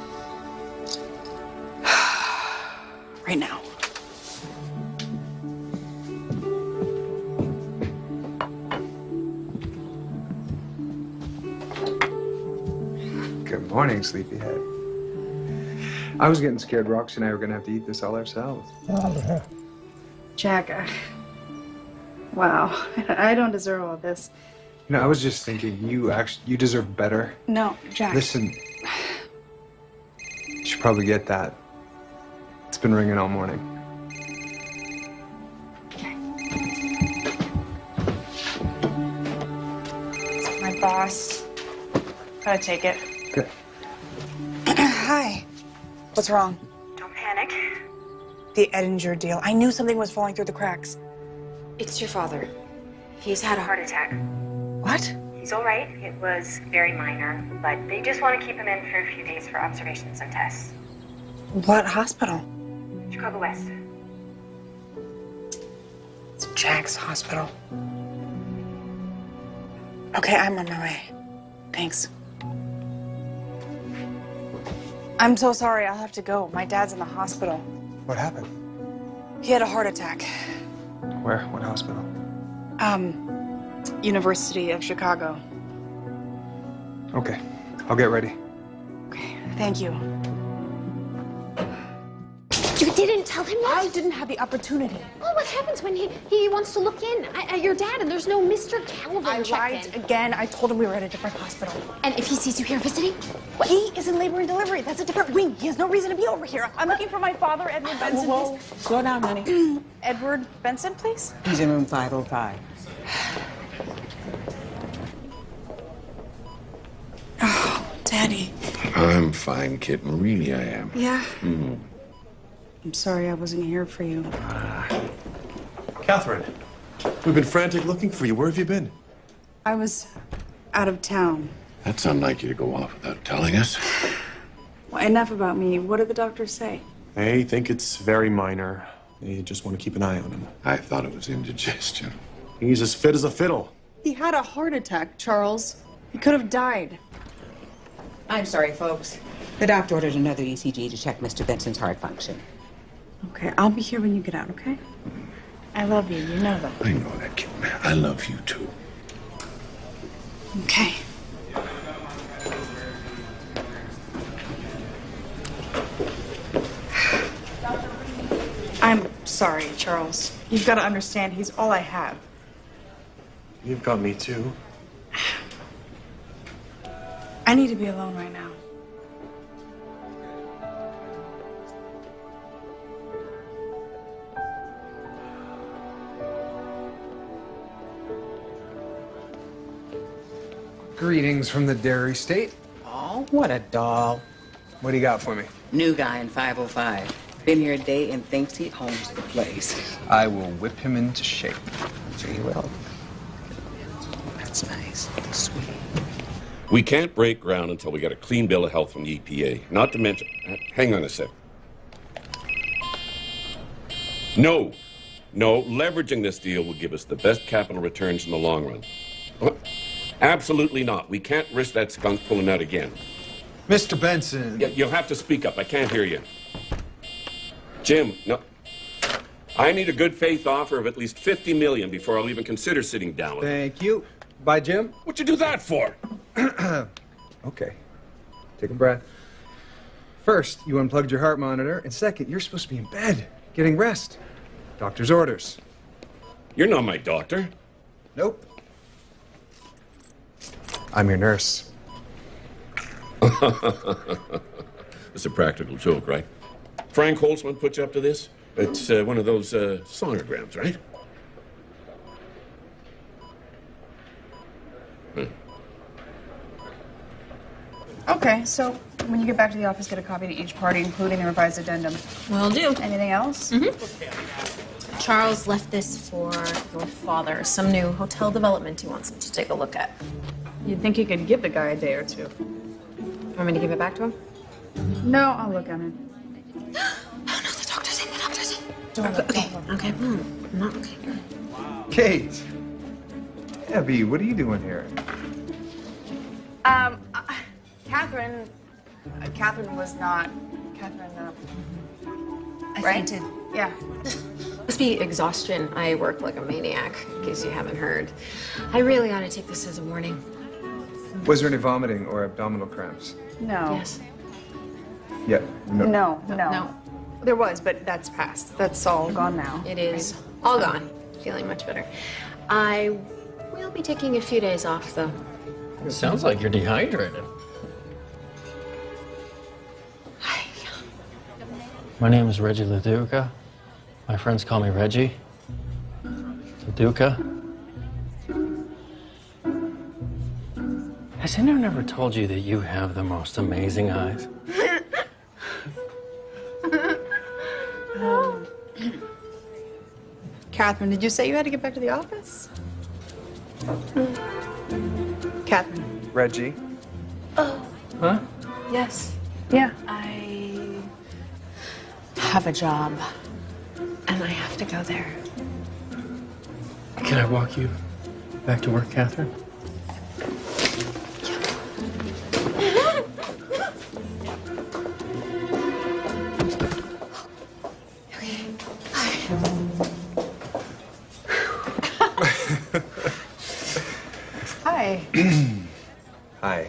Right now. Good morning, sleepyhead. I was getting scared Roxy and I were gonna have to eat this all ourselves. Jack, uh, wow. I don't deserve all this. You know, I was just thinking, you actually, you deserve better. No, Jack. Listen, you should probably get that. It's been ringing all morning. It's my boss. Gotta take it. Okay. Hi. What's wrong? Don't panic. The Edinger deal. I knew something was falling through the cracks. It's your father. He's had a Heart attack. What? He's all right. It was very minor, but they just want to keep him in for a few days for observations and tests. What hospital? Chicago West. It's Jack's hospital. Okay, I'm on my way. Thanks. I'm so sorry. I'll have to go. My dad's in the hospital. What happened? He had a heart attack. Where? What hospital? Um, University of Chicago. Okay, I'll get ready. Thank you. You didn't tell him that? I didn't have the opportunity. Well, what happens when he, he wants to look in at, at your dad and there's no Mister Calvin I check-in? lied again. I told him we were at a different hospital. And if he sees you here visiting? What? He is in labor and delivery. That's a different wing. He has no reason to be over here. I'm looking for my father, Edward Benson. Whoa, whoa. Slow down, honey. Edward Benson, please? He's in room five oh five. Oh, Daddy. I'm fine, kitten. Really, I am. Yeah? Mm. I'm sorry I wasn't here for you. Catherine, we've been frantic looking for you. Where have you been? I was out of town. That's unlike you to go off without telling us. Well, enough about me. What did the doctors say? They think it's very minor. They just want to keep an eye on him. I thought it was indigestion. He's as fit as a fiddle. He had a heart attack, Charles. He could have died. I'm sorry, folks. The doctor ordered another E C G to check Mister Benson's heart function. Okay, I'll be here when you get out, okay? I love you. You know that. I know that, kitten. I love you, too. Okay. I'm sorry, Charles. You've got to understand, he's all I have. You've got me, too. I need to be alone right now. Greetings from the Dairy State. Oh, what a doll. What do you got for me? New guy in five oh five. Been here a day and thinks he owns the place. I will whip him into shape. Sure you will. That's nice. Sweet. We can't break ground until we get a clean bill of health from the E P A. Not to mention... Hang on a sec. No. No, leveraging this deal will give us the best capital returns in the long run. What? Absolutely not. We can't risk that skunk pulling out again. Mister Benson. Yeah, you'll have to speak up. I can't hear you. Jim, no. I need a good faith offer of at least fifty million before I'll even consider sitting down with him. Thank you. Bye, Jim. What'd you do that for? Okay. Take a breath. First, you unplugged your heart monitor, and second, you're supposed to be in bed, getting rest. Doctor's orders. You're not my doctor. Nope. I'm your nurse. It's a practical joke, right? Frank Holtzman put you up to this? It's uh, one of those uh, sonograms, right? Hmm. Okay, so when you get back to the office, get a copy to each party, including the revised addendum. Will do. Anything else? Mm-hmm. Charles left this for your father, some new hotel development he wants him to take a look at. You'd think you could give the guy a day or two. Want me to give it back to him? No, I'll look at it. Oh, no, the doctor's in, the doctor's in. Don't look, Okay, don't look. okay, hmm, I'm not okay. Kate. Abby, what are you doing here? Um, uh, Catherine Uh, Catherine was not. Catherine, uh, I right? fainted. Yeah. Must be exhaustion. I work like a maniac, in case you haven't heard. I really ought to take this as a warning. Was there any vomiting or abdominal cramps? No. Yes. Yeah. No. No, no. No. There was, but that's past. That's all gone now. It is all gone. Feeling much better. I will be taking a few days off, though. It sounds like you're dehydrated. My name is Reggie LaDuca. My friends call me Reggie. LaDuca. Has anyone ever told you that you have the most amazing eyes? Um, Catherine, did you say you had to get back to the office? Catherine. Reggie. Oh. Huh? Yes. Yeah. I have a job, and I have to go there. Can I walk you back to work, Catherine? Hi. Hi.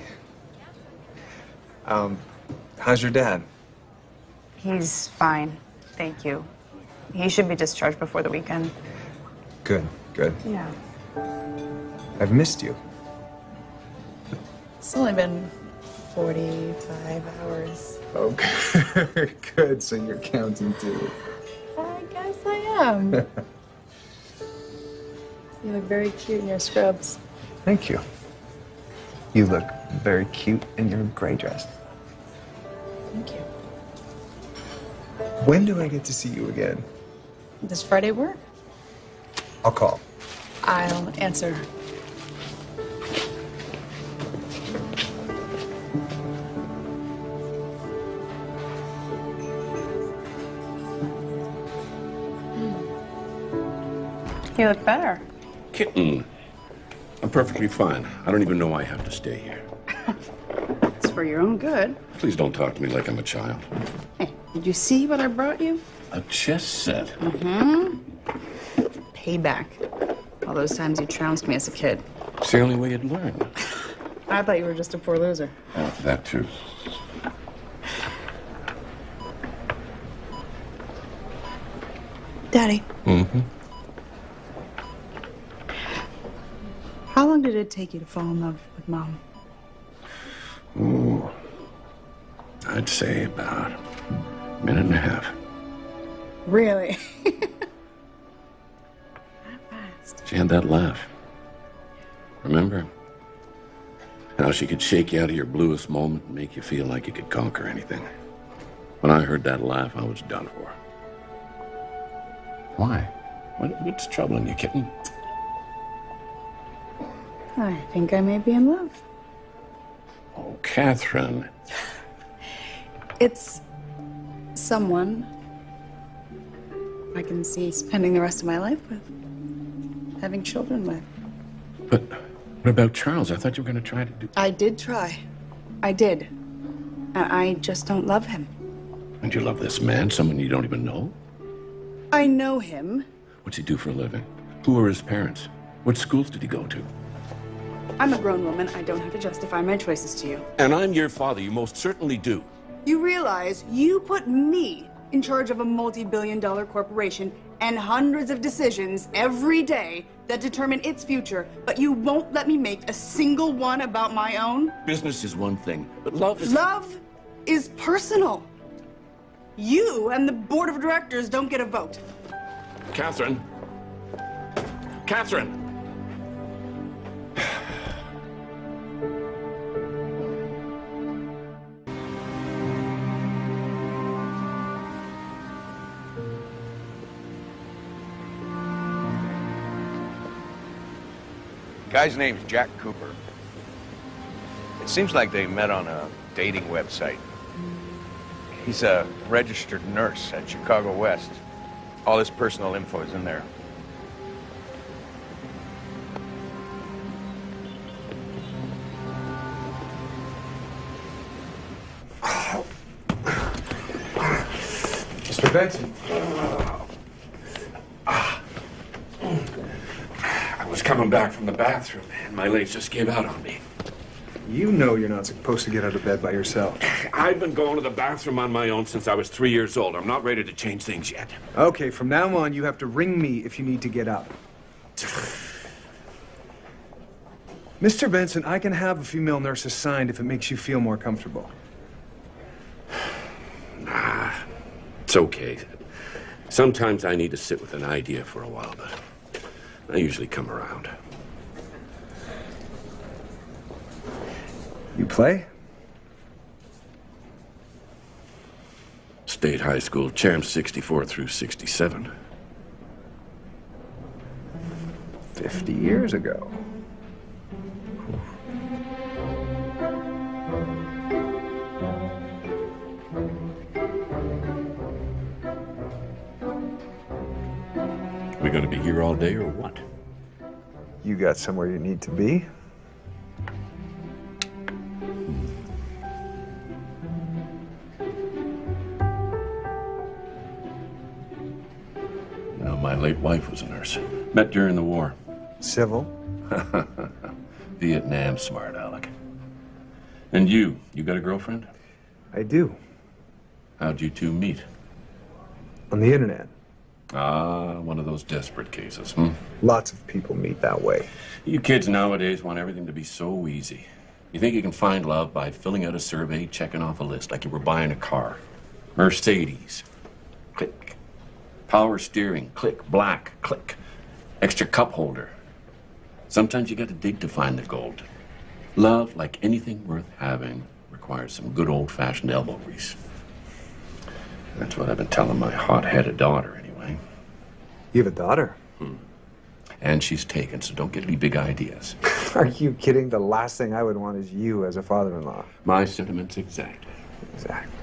Um, how's your dad? He's fine. Thank you. He should be discharged before the weekend. Good, good. Yeah. I've missed you. It's only been forty-five hours. Okay. Good, so you're counting too. I guess I am. You look very cute in your scrubs. Thank you. You look very cute in your gray dress. Thank you. When do I get to see you again? Does Friday work? I'll call. I'll answer. You look better. Kitten, I'm perfectly fine. I don't even know I have to stay here. It's for your own good. Please don't talk to me like I'm a child. Hey, did you see what I brought you? A chess set. Mm-hmm. Payback. All those times you trounced me as a kid. It's the only way you'd learn. I thought you were just a poor loser. Oh, that too. Daddy, Mm-hmm. how long did it take you to fall in love with Mom? Ooh. I'd say about a minute and a half. Really? She had that laugh. Remember? How she could shake you out of your bluest moment and make you feel like you could conquer anything. When I heard that laugh, I was done for. Why? What, what's troubling you, kitten? I think I may be in love. Oh, Catherine. It's someone I can see spending the rest of my life with, having children with. But what about Charles? I thought you were going to try to do... I did try. I did. And I just don't love him. And you love this man, someone you don't even know? I know him. What's he do for a living? Who are his parents? What schools did he go to? I'm a grown woman. I don't have to justify my choices to you. And I'm your father. You most certainly do. You realize you put me in charge of a multi-billion dollar corporation and hundreds of decisions every day that determine its future, but you won't let me make a single one about my own? Business is one thing, but love is... Love is personal. You and the board of directors don't get a vote. Catherine. Catherine! Guy's name's Jack Cooper. It seems like they met on a dating website. He's a registered nurse at Chicago West. All his personal info is in there. Mister Benson. Ah. I was coming back from the bathroom, and my legs just gave out on me. You know you're not supposed to get out of bed by yourself. I've been going to the bathroom on my own since I was three years old. I'm not ready to change things yet. Okay, from now on, you have to ring me if you need to get up. Mister Benson, I can have a female nurse assigned if it makes you feel more comfortable. Nah, it's okay. Sometimes I need to sit with an idea for a while, but I usually come around. You play? State high school champ, sixty-four through sixty-seven. Fifty years ago. We gonna be here all day or what? You got somewhere you need to be? You know, my late wife was a nurse. Met during the war. Civil? Vietnam, smart aleck. And you, you got a girlfriend? I do. How'd you two meet? On the internet. Ah, one of those desperate cases, hmm? Lots of people meet that way. You kids nowadays want everything to be so easy. You think you can find love by filling out a survey, checking off a list like you were buying a car. Mercedes. Click. Power steering. Click. Black. Click. Extra cup holder. Sometimes you got to dig to find the gold. Love, like anything worth having, requires some good old-fashioned elbow grease. That's what I've been telling my hot-headed daughter, anyway. You have a daughter? Hmm. And she's taken, so don't get any big ideas. Are you kidding? The last thing I would want is you as a father-in-law. My sentiments exactly. Exactly.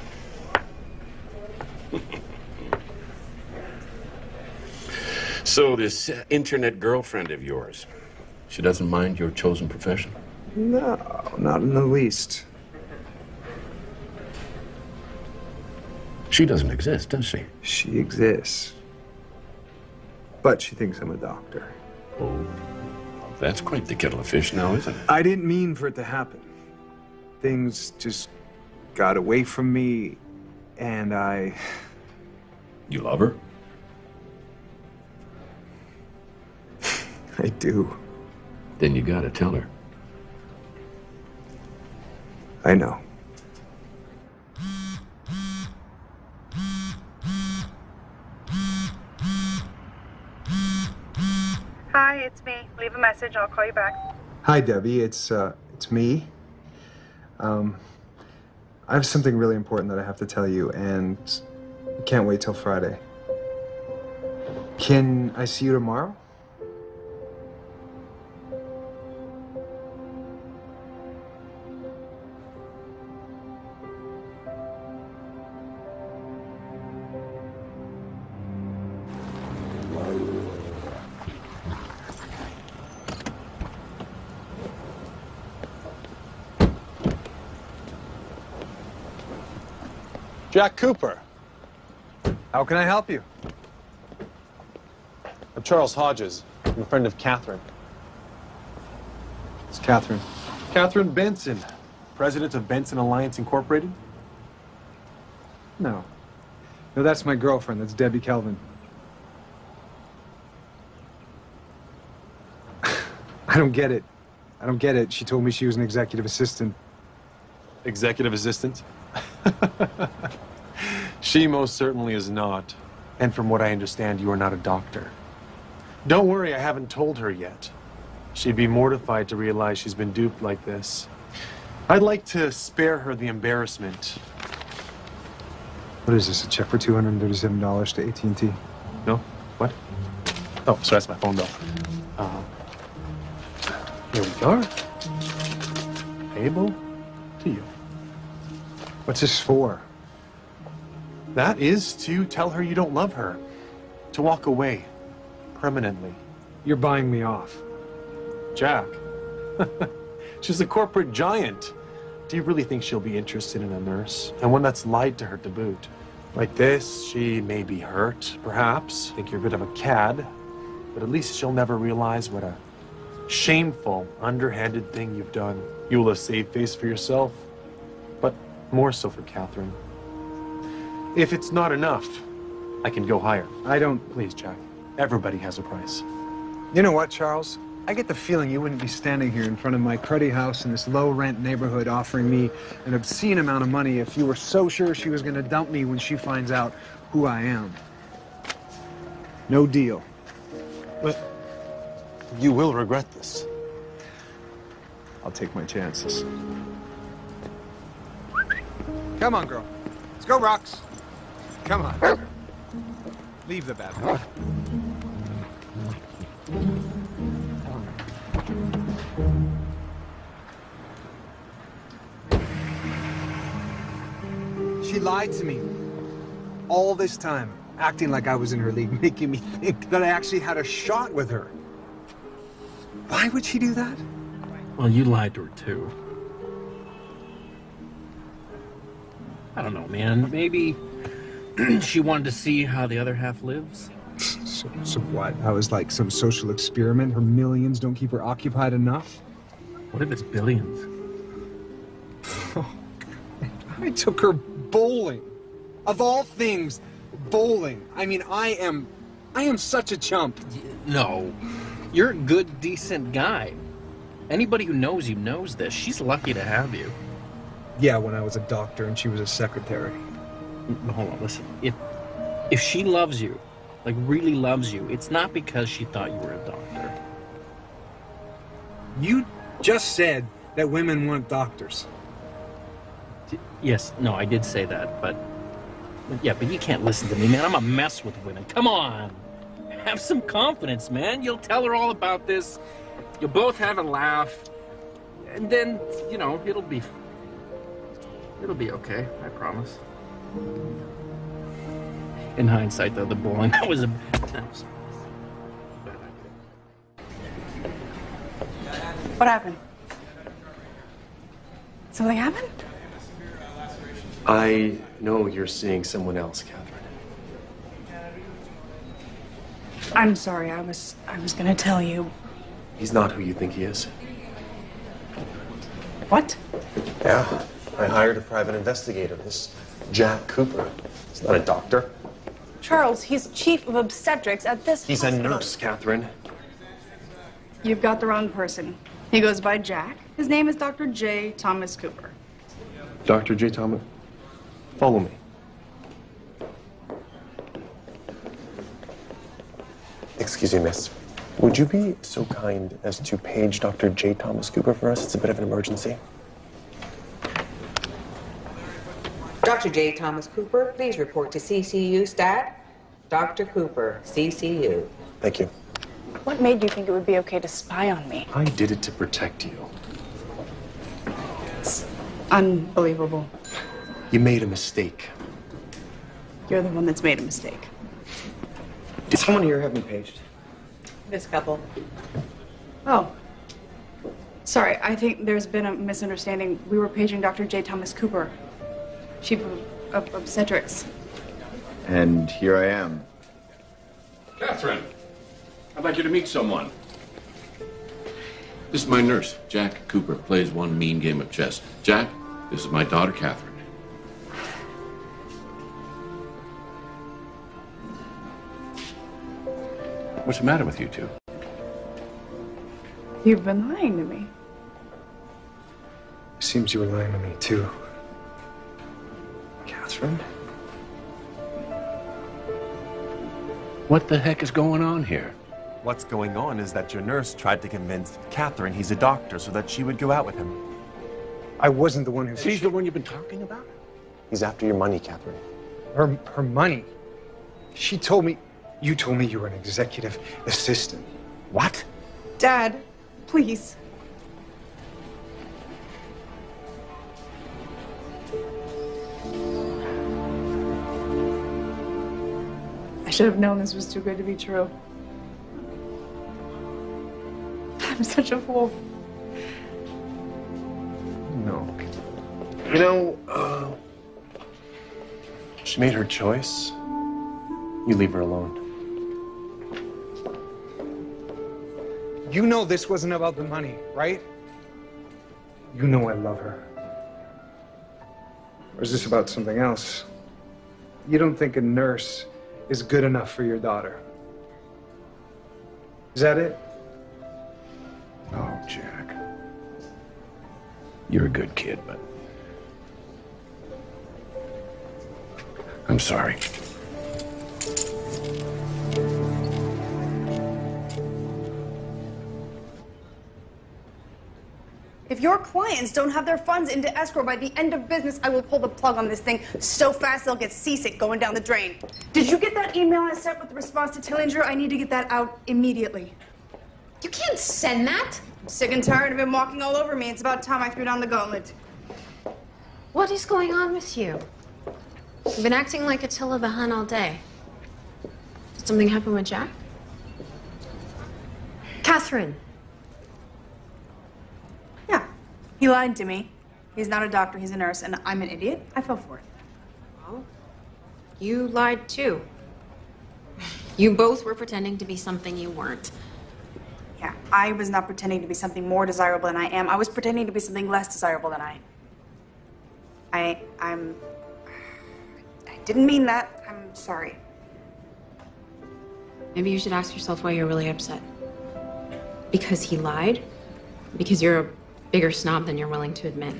So this uh, internet girlfriend of yours, she doesn't mind your chosen profession? No, not in the least. She doesn't exist, does she? She exists. But she thinks I'm a doctor. Oh, that's quite the kettle of fish now, isn't it? I didn't mean for it to happen. Things just got away from me, and I... You love her? I do. Then you gotta tell her. I know. Hi, it's me. Leave a message. I'll call you back. Hi, Debbie. It's, uh, it's me. Um, I have something really important that I have to tell you, and I can't wait till Friday. Can I see you tomorrow? Jack Cooper. How can I help you? I'm Charles Hodges. I'm a friend of Catherine. It's Catherine. Catherine Benson, president of Benson Alliance Incorporated. No. No, that's my girlfriend. That's Debbie Kelvin. I don't get it. I don't get it. She told me she was an executive assistant. Executive assistant? She most certainly is not. And from what I understand, you are not a doctor. Don't worry, I haven't told her yet. She'd be mortified to realize she's been duped like this. I'd like to spare her the embarrassment. What is this, a check for two hundred thirty-seven dollars to A T and T? No? What? Oh, sorry, that's my phone bill. Uh, here we are. Payable to you. What's this for? That is to tell her you don't love her. To walk away. Permanently. You're buying me off. Jack. She's a corporate giant. Do you really think she'll be interested in a nurse? And one that's lied to her to boot? Like this, she may be hurt, perhaps. Think you're a bit of a cad. But at least she'll never realize what a shameful, underhanded thing you've done. You will have saved face for yourself, but more so for Catherine. If it's not enough, I can go higher. I don't... Please, Jack. Everybody has a price. You know what, Charles? I get the feeling you wouldn't be standing here in front of my cruddy house in this low-rent neighborhood offering me an obscene amount of money if you were so sure she was going to dump me when she finds out who I am. No deal. But you will regret this. I'll take my chances. Come on, girl. Let's go, Rox. Come on. Leave the bathroom. She lied to me all this time, acting like I was in her league, making me think that I actually had a shot with her. Why would she do that? Well, you lied to her, too. I don't know, man. Maybe she wanted to see how the other half lives. So, so what? I was like some social experiment? Her millions don't keep her occupied enough? What if it's billions? I took her bowling. Of all things, bowling. I mean, I am... I am such a chump. No. You're a good, decent guy. Anybody who knows you knows this. She's lucky to have you. Yeah, when I was a doctor and she was a secretary. Hold on, listen. If, if she loves you, like really loves you, it's not because she thought you were a doctor. You just said that women want doctors. Yes, no, I did say that, but... Yeah, but you can't listen to me, man. I'm a mess with women. Come on. Have some confidence, man. You'll tell her all about this. You'll both have a laugh. And then, you know, it'll be... It'll be okay, I promise. In hindsight, though, the bowling, that was a... That was a bad idea. What happened? Something happened? I know you're seeing someone else, Catherine. I'm sorry. I was I was gonna tell you. He's not who you think he is. What? Yeah, I hired a private investigator, this Jack Cooper. He's not a doctor. Charles, he's chief of obstetrics at this He's hospital. a nurse, Catherine. You've got the wrong person. He goes by Jack. His name is Doctor J. Thomas Cooper. Doctor J. Thomas, follow me. Excuse me, miss. Would you be so kind as to page Doctor J. Thomas Cooper for us? It's a bit of an emergency. Doctor J. Thomas Cooper, please report to C C U stat. Doctor Cooper, C C U. Thank you. What made you think it would be okay to spy on me? I did it to protect you. It's unbelievable. You made a mistake. You're the one that's made a mistake. Did someone here have me paged? This couple. Oh. Sorry, I think there's been a misunderstanding. We were paging Doctor J. Thomas Cooper, chief of, of obstetrics. And here I am. Catherine, I'd like you to meet someone. This is my nurse, Jack Cooper, plays one mean game of chess. Jack, this is my daughter, Catherine. What's the matter with you two? You've been lying to me. Seems you were lying to me, too. Catherine? What the heck is going on here? What's going on is that your nurse tried to convince Catherine he's a doctor so that she would go out with him. I wasn't the one who... She's the one you've been talking about? He's after your money, Catherine. Her, her money? She told me... You told me you were an executive assistant. What? Dad, please. I should have known this was too good to be true. I'm such a fool. No. You know, uh, She made her choice. You leave her alone. You know this wasn't about the money, right? You know I love her. Or is this about something else? You don't think a nurse is good enough for your daughter? Is that it? Oh, Jack. You're a good kid, but I'm sorry. If your clients don't have their funds into escrow by the end of business, I will pull the plug on this thing so fast they'll get seasick going down the drain. Did you get that email I sent with the response to Tillinger? I need to get that out immediately. You can't send that. I'm sick and tired of him walking all over me. It's about time I threw down the gauntlet. What is going on with you? You've been acting like Attila the Hun all day. Did something happen with Jack? Catherine. He lied to me. He's not a doctor, he's a nurse, and I'm an idiot. I fell for it. Well, you lied too. You both were pretending to be something you weren't. Yeah, I was not pretending to be something more desirable than I am. I was pretending to be something less desirable than I. I, I'm... I didn't mean that. I'm sorry. Maybe you should ask yourself why you're really upset. Because he lied? Because you're a bigger snob than you're willing to admit.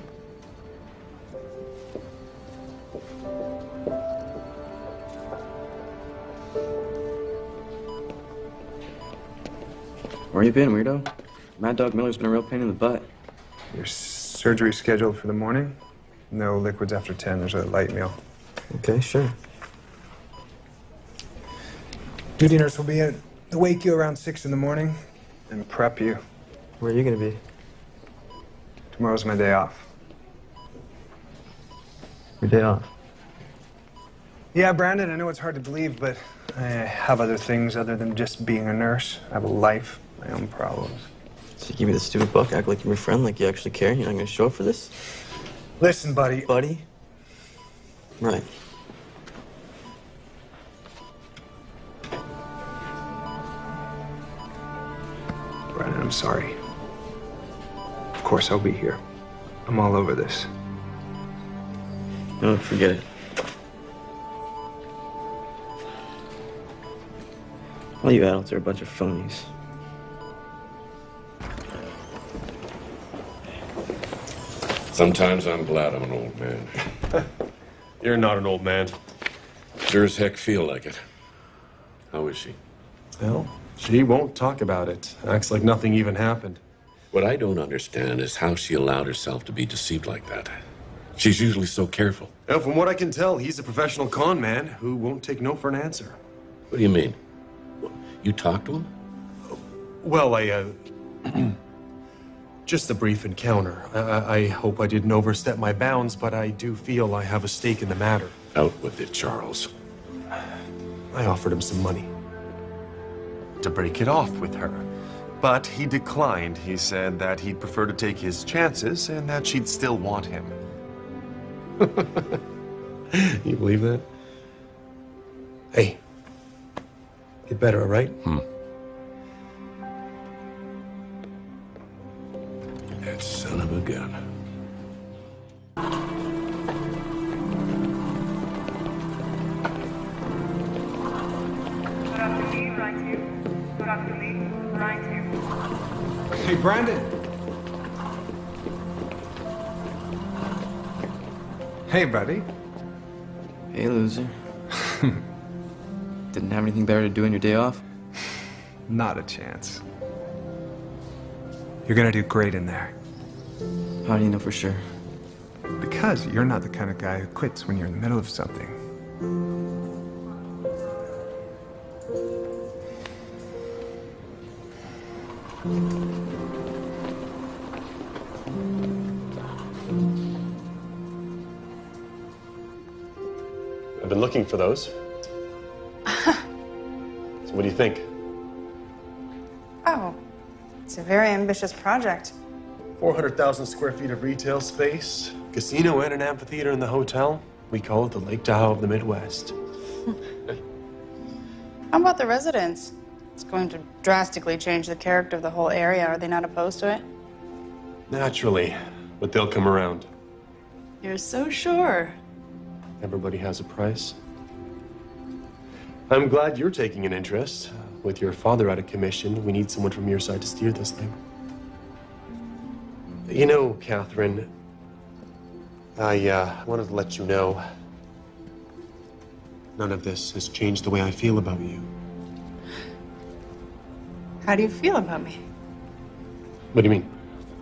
Where you been, weirdo? Mad Dog Miller's been a real pain in the butt. Your surgery scheduled for the morning? No liquids after ten. There's a light meal. Okay, sure. Duty nurse will be in to wake you around six in the morning and prep you. Where are you gonna be? Tomorrow's my day off. Your day off? Yeah, Brandon, I know it's hard to believe, but I have other things other than just being a nurse. I have a life, my own problems. So you give me this stupid book, act like you're my friend, like you actually care, and you're not gonna show up for this? Listen, buddy. Buddy? Right. Brandon, I'm sorry. Of course I'll be here. I'm all over this. No, forget it. All you adults are a bunch of phonies. Sometimes I'm glad I'm an old man. You're not an old man. Sure as heck feel like it. How is she? Well, she won't talk about it. Acts like nothing even happened. What I don't understand is how she allowed herself to be deceived like that. She's usually so careful. Well, from what I can tell, he's a professional con man who won't take no for an answer. What do you mean? You talked to him? Well, I, uh... just a brief encounter. I, I hope I didn't overstep my bounds, but I do feel I have a stake in the matter. Out with it, Charles. I offered him some money to break it off with her. But he declined. He said that he'd prefer to take his chances and that she'd still want him. You believe that? Hey, get better, all right? Hmm. That son of a gun. Good afternoon, right two. Good afternoon, right two. Hey, Brandon. Hey, buddy. Hey, loser. Didn't have anything better to do on your day off? Not a chance. You're gonna do great in there. How do you know for sure? Because you're not the kind of guy who quits when you're in the middle of something. I've been looking for those. So what do you think? Oh, it's a very ambitious project. four hundred thousand square feet of retail space, casino and an amphitheater in the hotel. We call it the Lake Tahoe of the Midwest. How about the residents? It's going to drastically change the character of the whole area. Are they not opposed to it? Naturally, but they'll come around. You're so sure. Everybody has a price. I'm glad you're taking an interest. With your father out of commission, we need someone from your side to steer this thing. You know, Catherine, I uh, wanted to let you know none of this has changed the way I feel about you. How do you feel about me? What do you mean?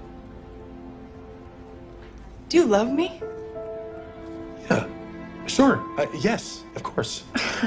Do you love me? Yeah, sure. Uh, yes, of course.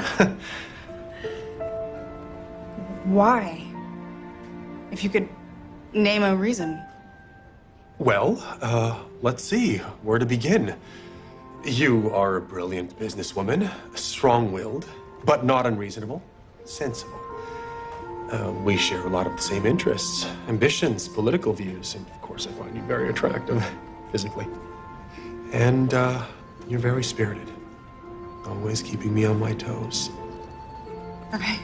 Why? If you could name a reason. Well, uh, let's see where to begin. You are a brilliant businesswoman, strong-willed, but not unreasonable, sensible. Uh, we share a lot of the same interests, ambitions, political views, and of course I find you very attractive, physically. And uh, you're very spirited, always keeping me on my toes. Okay.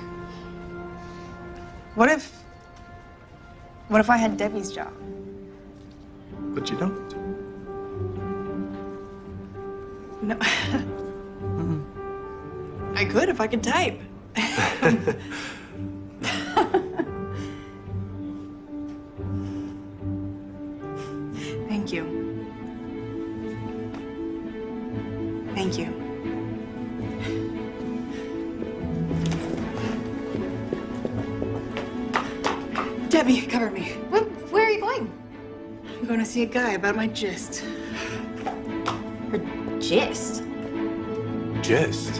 What if... What if I had Debbie's job? But you don't. No. I could if I could type. Thank you. Thank you. Debbie, cover me. What? Where are you going? I'm going to see a guy about my gist. Her gist? Gist?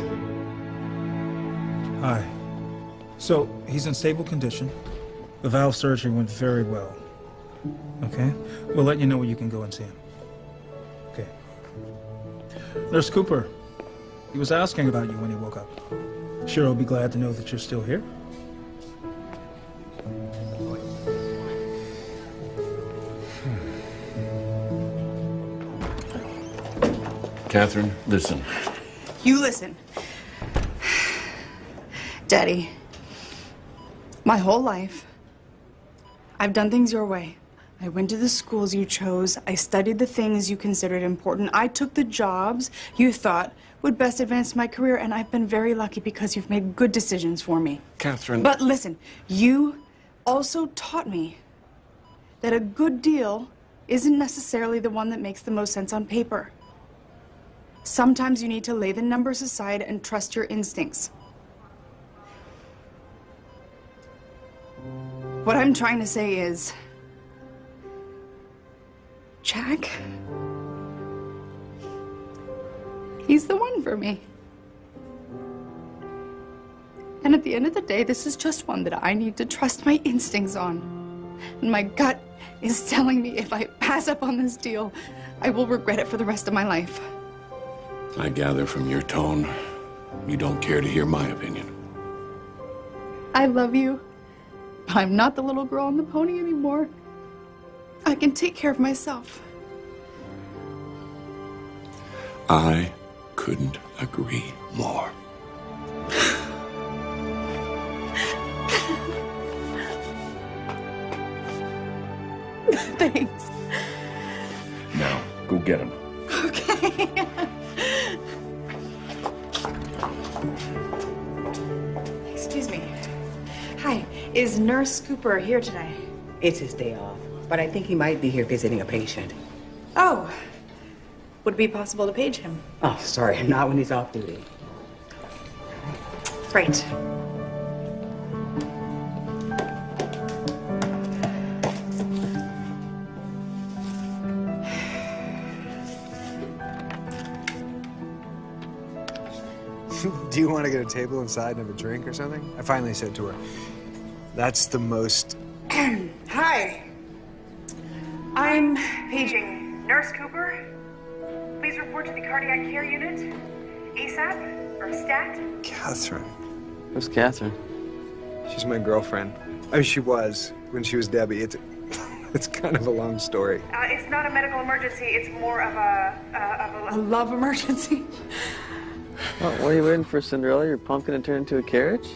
Hi. So, he's in stable condition. The valve surgery went very well. Okay? We'll let you know when you can go and see him. Okay. Nurse Cooper. He was asking about you when he woke up. Sure he'll be glad to know that you're still here. Catherine, listen. You listen. Daddy, my whole life, I've done things your way. I went to the schools you chose. I studied the things you considered important. I took the jobs you thought would best advance my career, and I've been very lucky because you've made good decisions for me. Catherine. But listen, you also taught me that a good deal isn't necessarily the one that makes the most sense on paper. Sometimes you need to lay the numbers aside and trust your instincts. What I'm trying to say is, Jack, he's the one for me. And at the end of the day, this is just one that I need to trust my instincts on. And my gut is telling me if I pass up on this deal, I will regret it for the rest of my life. I gather from your tone, you don't care to hear my opinion. I love you, but I'm not the little girl on the pony anymore. I can take care of myself. I couldn't agree more. Thanks. Now, go get him. Okay. Excuse me. Hi, is Nurse Cooper here today? It's his day off, but I think he might be here visiting a patient. Oh. Would it be possible to page him? Oh, sorry, not when he's off duty. Great. Do you want to get a table inside and have a drink or something? I finally said to her, that's the most... Hi. I'm paging Nurse Cooper, please report to the cardiac care unit ASAP or STAT. Catherine. Who's Catherine? She's my girlfriend. I mean, she was when she was Debbie. It's, It's kind of a long story. Uh, it's not a medical emergency. It's more of a, uh, of a, a love emergency. Well, what are you waiting for, Cinderella? Your pumpkin to turn into a carriage?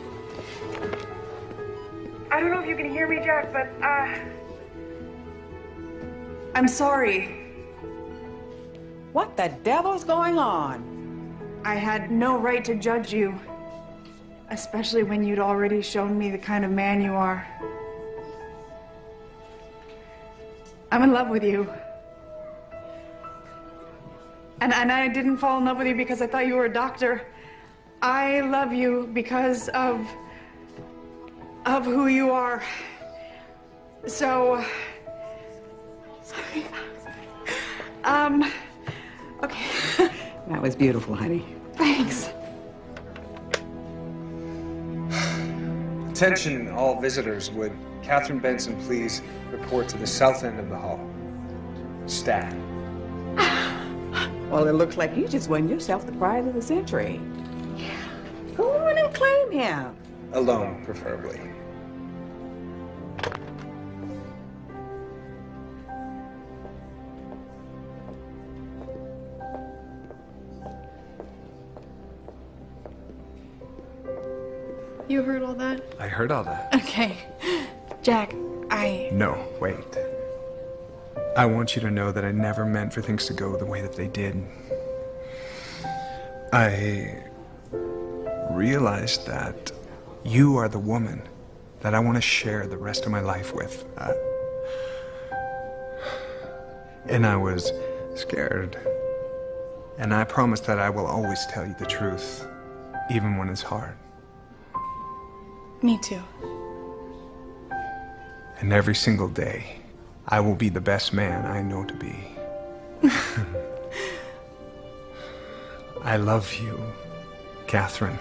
I don't know if you can hear me, Jack, but, uh... I'm sorry. What the devil's going on? I had no right to judge you. Especially when you'd already shown me the kind of man you are. I'm in love with you. And, and I didn't fall in love with you because I thought you were a doctor. I love you because of... of who you are. So... Sorry. Um... Okay. That was beautiful, honey. Thanks. Attention, all visitors. Would Catherine Benson please report to the south end of the hall? Stat. Well, it looks like you just won yourself the prize of the century. Go on and claim him. Alone, preferably. You heard all that? I heard all that. Okay. Jack, I... No, wait. I want you to know that I never meant for things to go the way that they did. I realized that you are the woman that I want to share the rest of my life with. Uh, and I was scared. And I promise that I will always tell you the truth, even when it's hard. Me too. And every single day, I will be the best man I know to be. I love you, Catherine.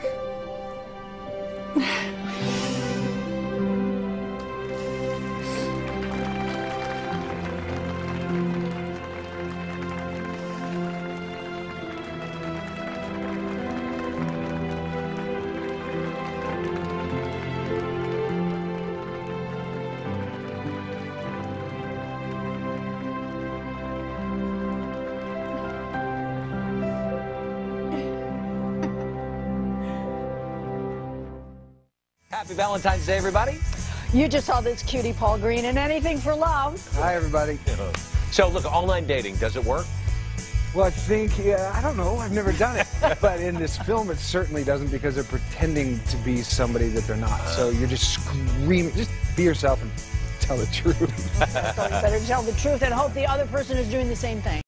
Happy Valentine's Day, everybody. You just saw this cutie Paul Green in Anything for Love. Hi, everybody. So, look, online dating, does it work? Well, I think, yeah, I don't know. I've never done it. But in this film, it certainly doesn't because they're pretending to be somebody that they're not. So you're just screaming. Just be yourself and tell the truth. So you better tell the truth and hope the other person is doing the same thing.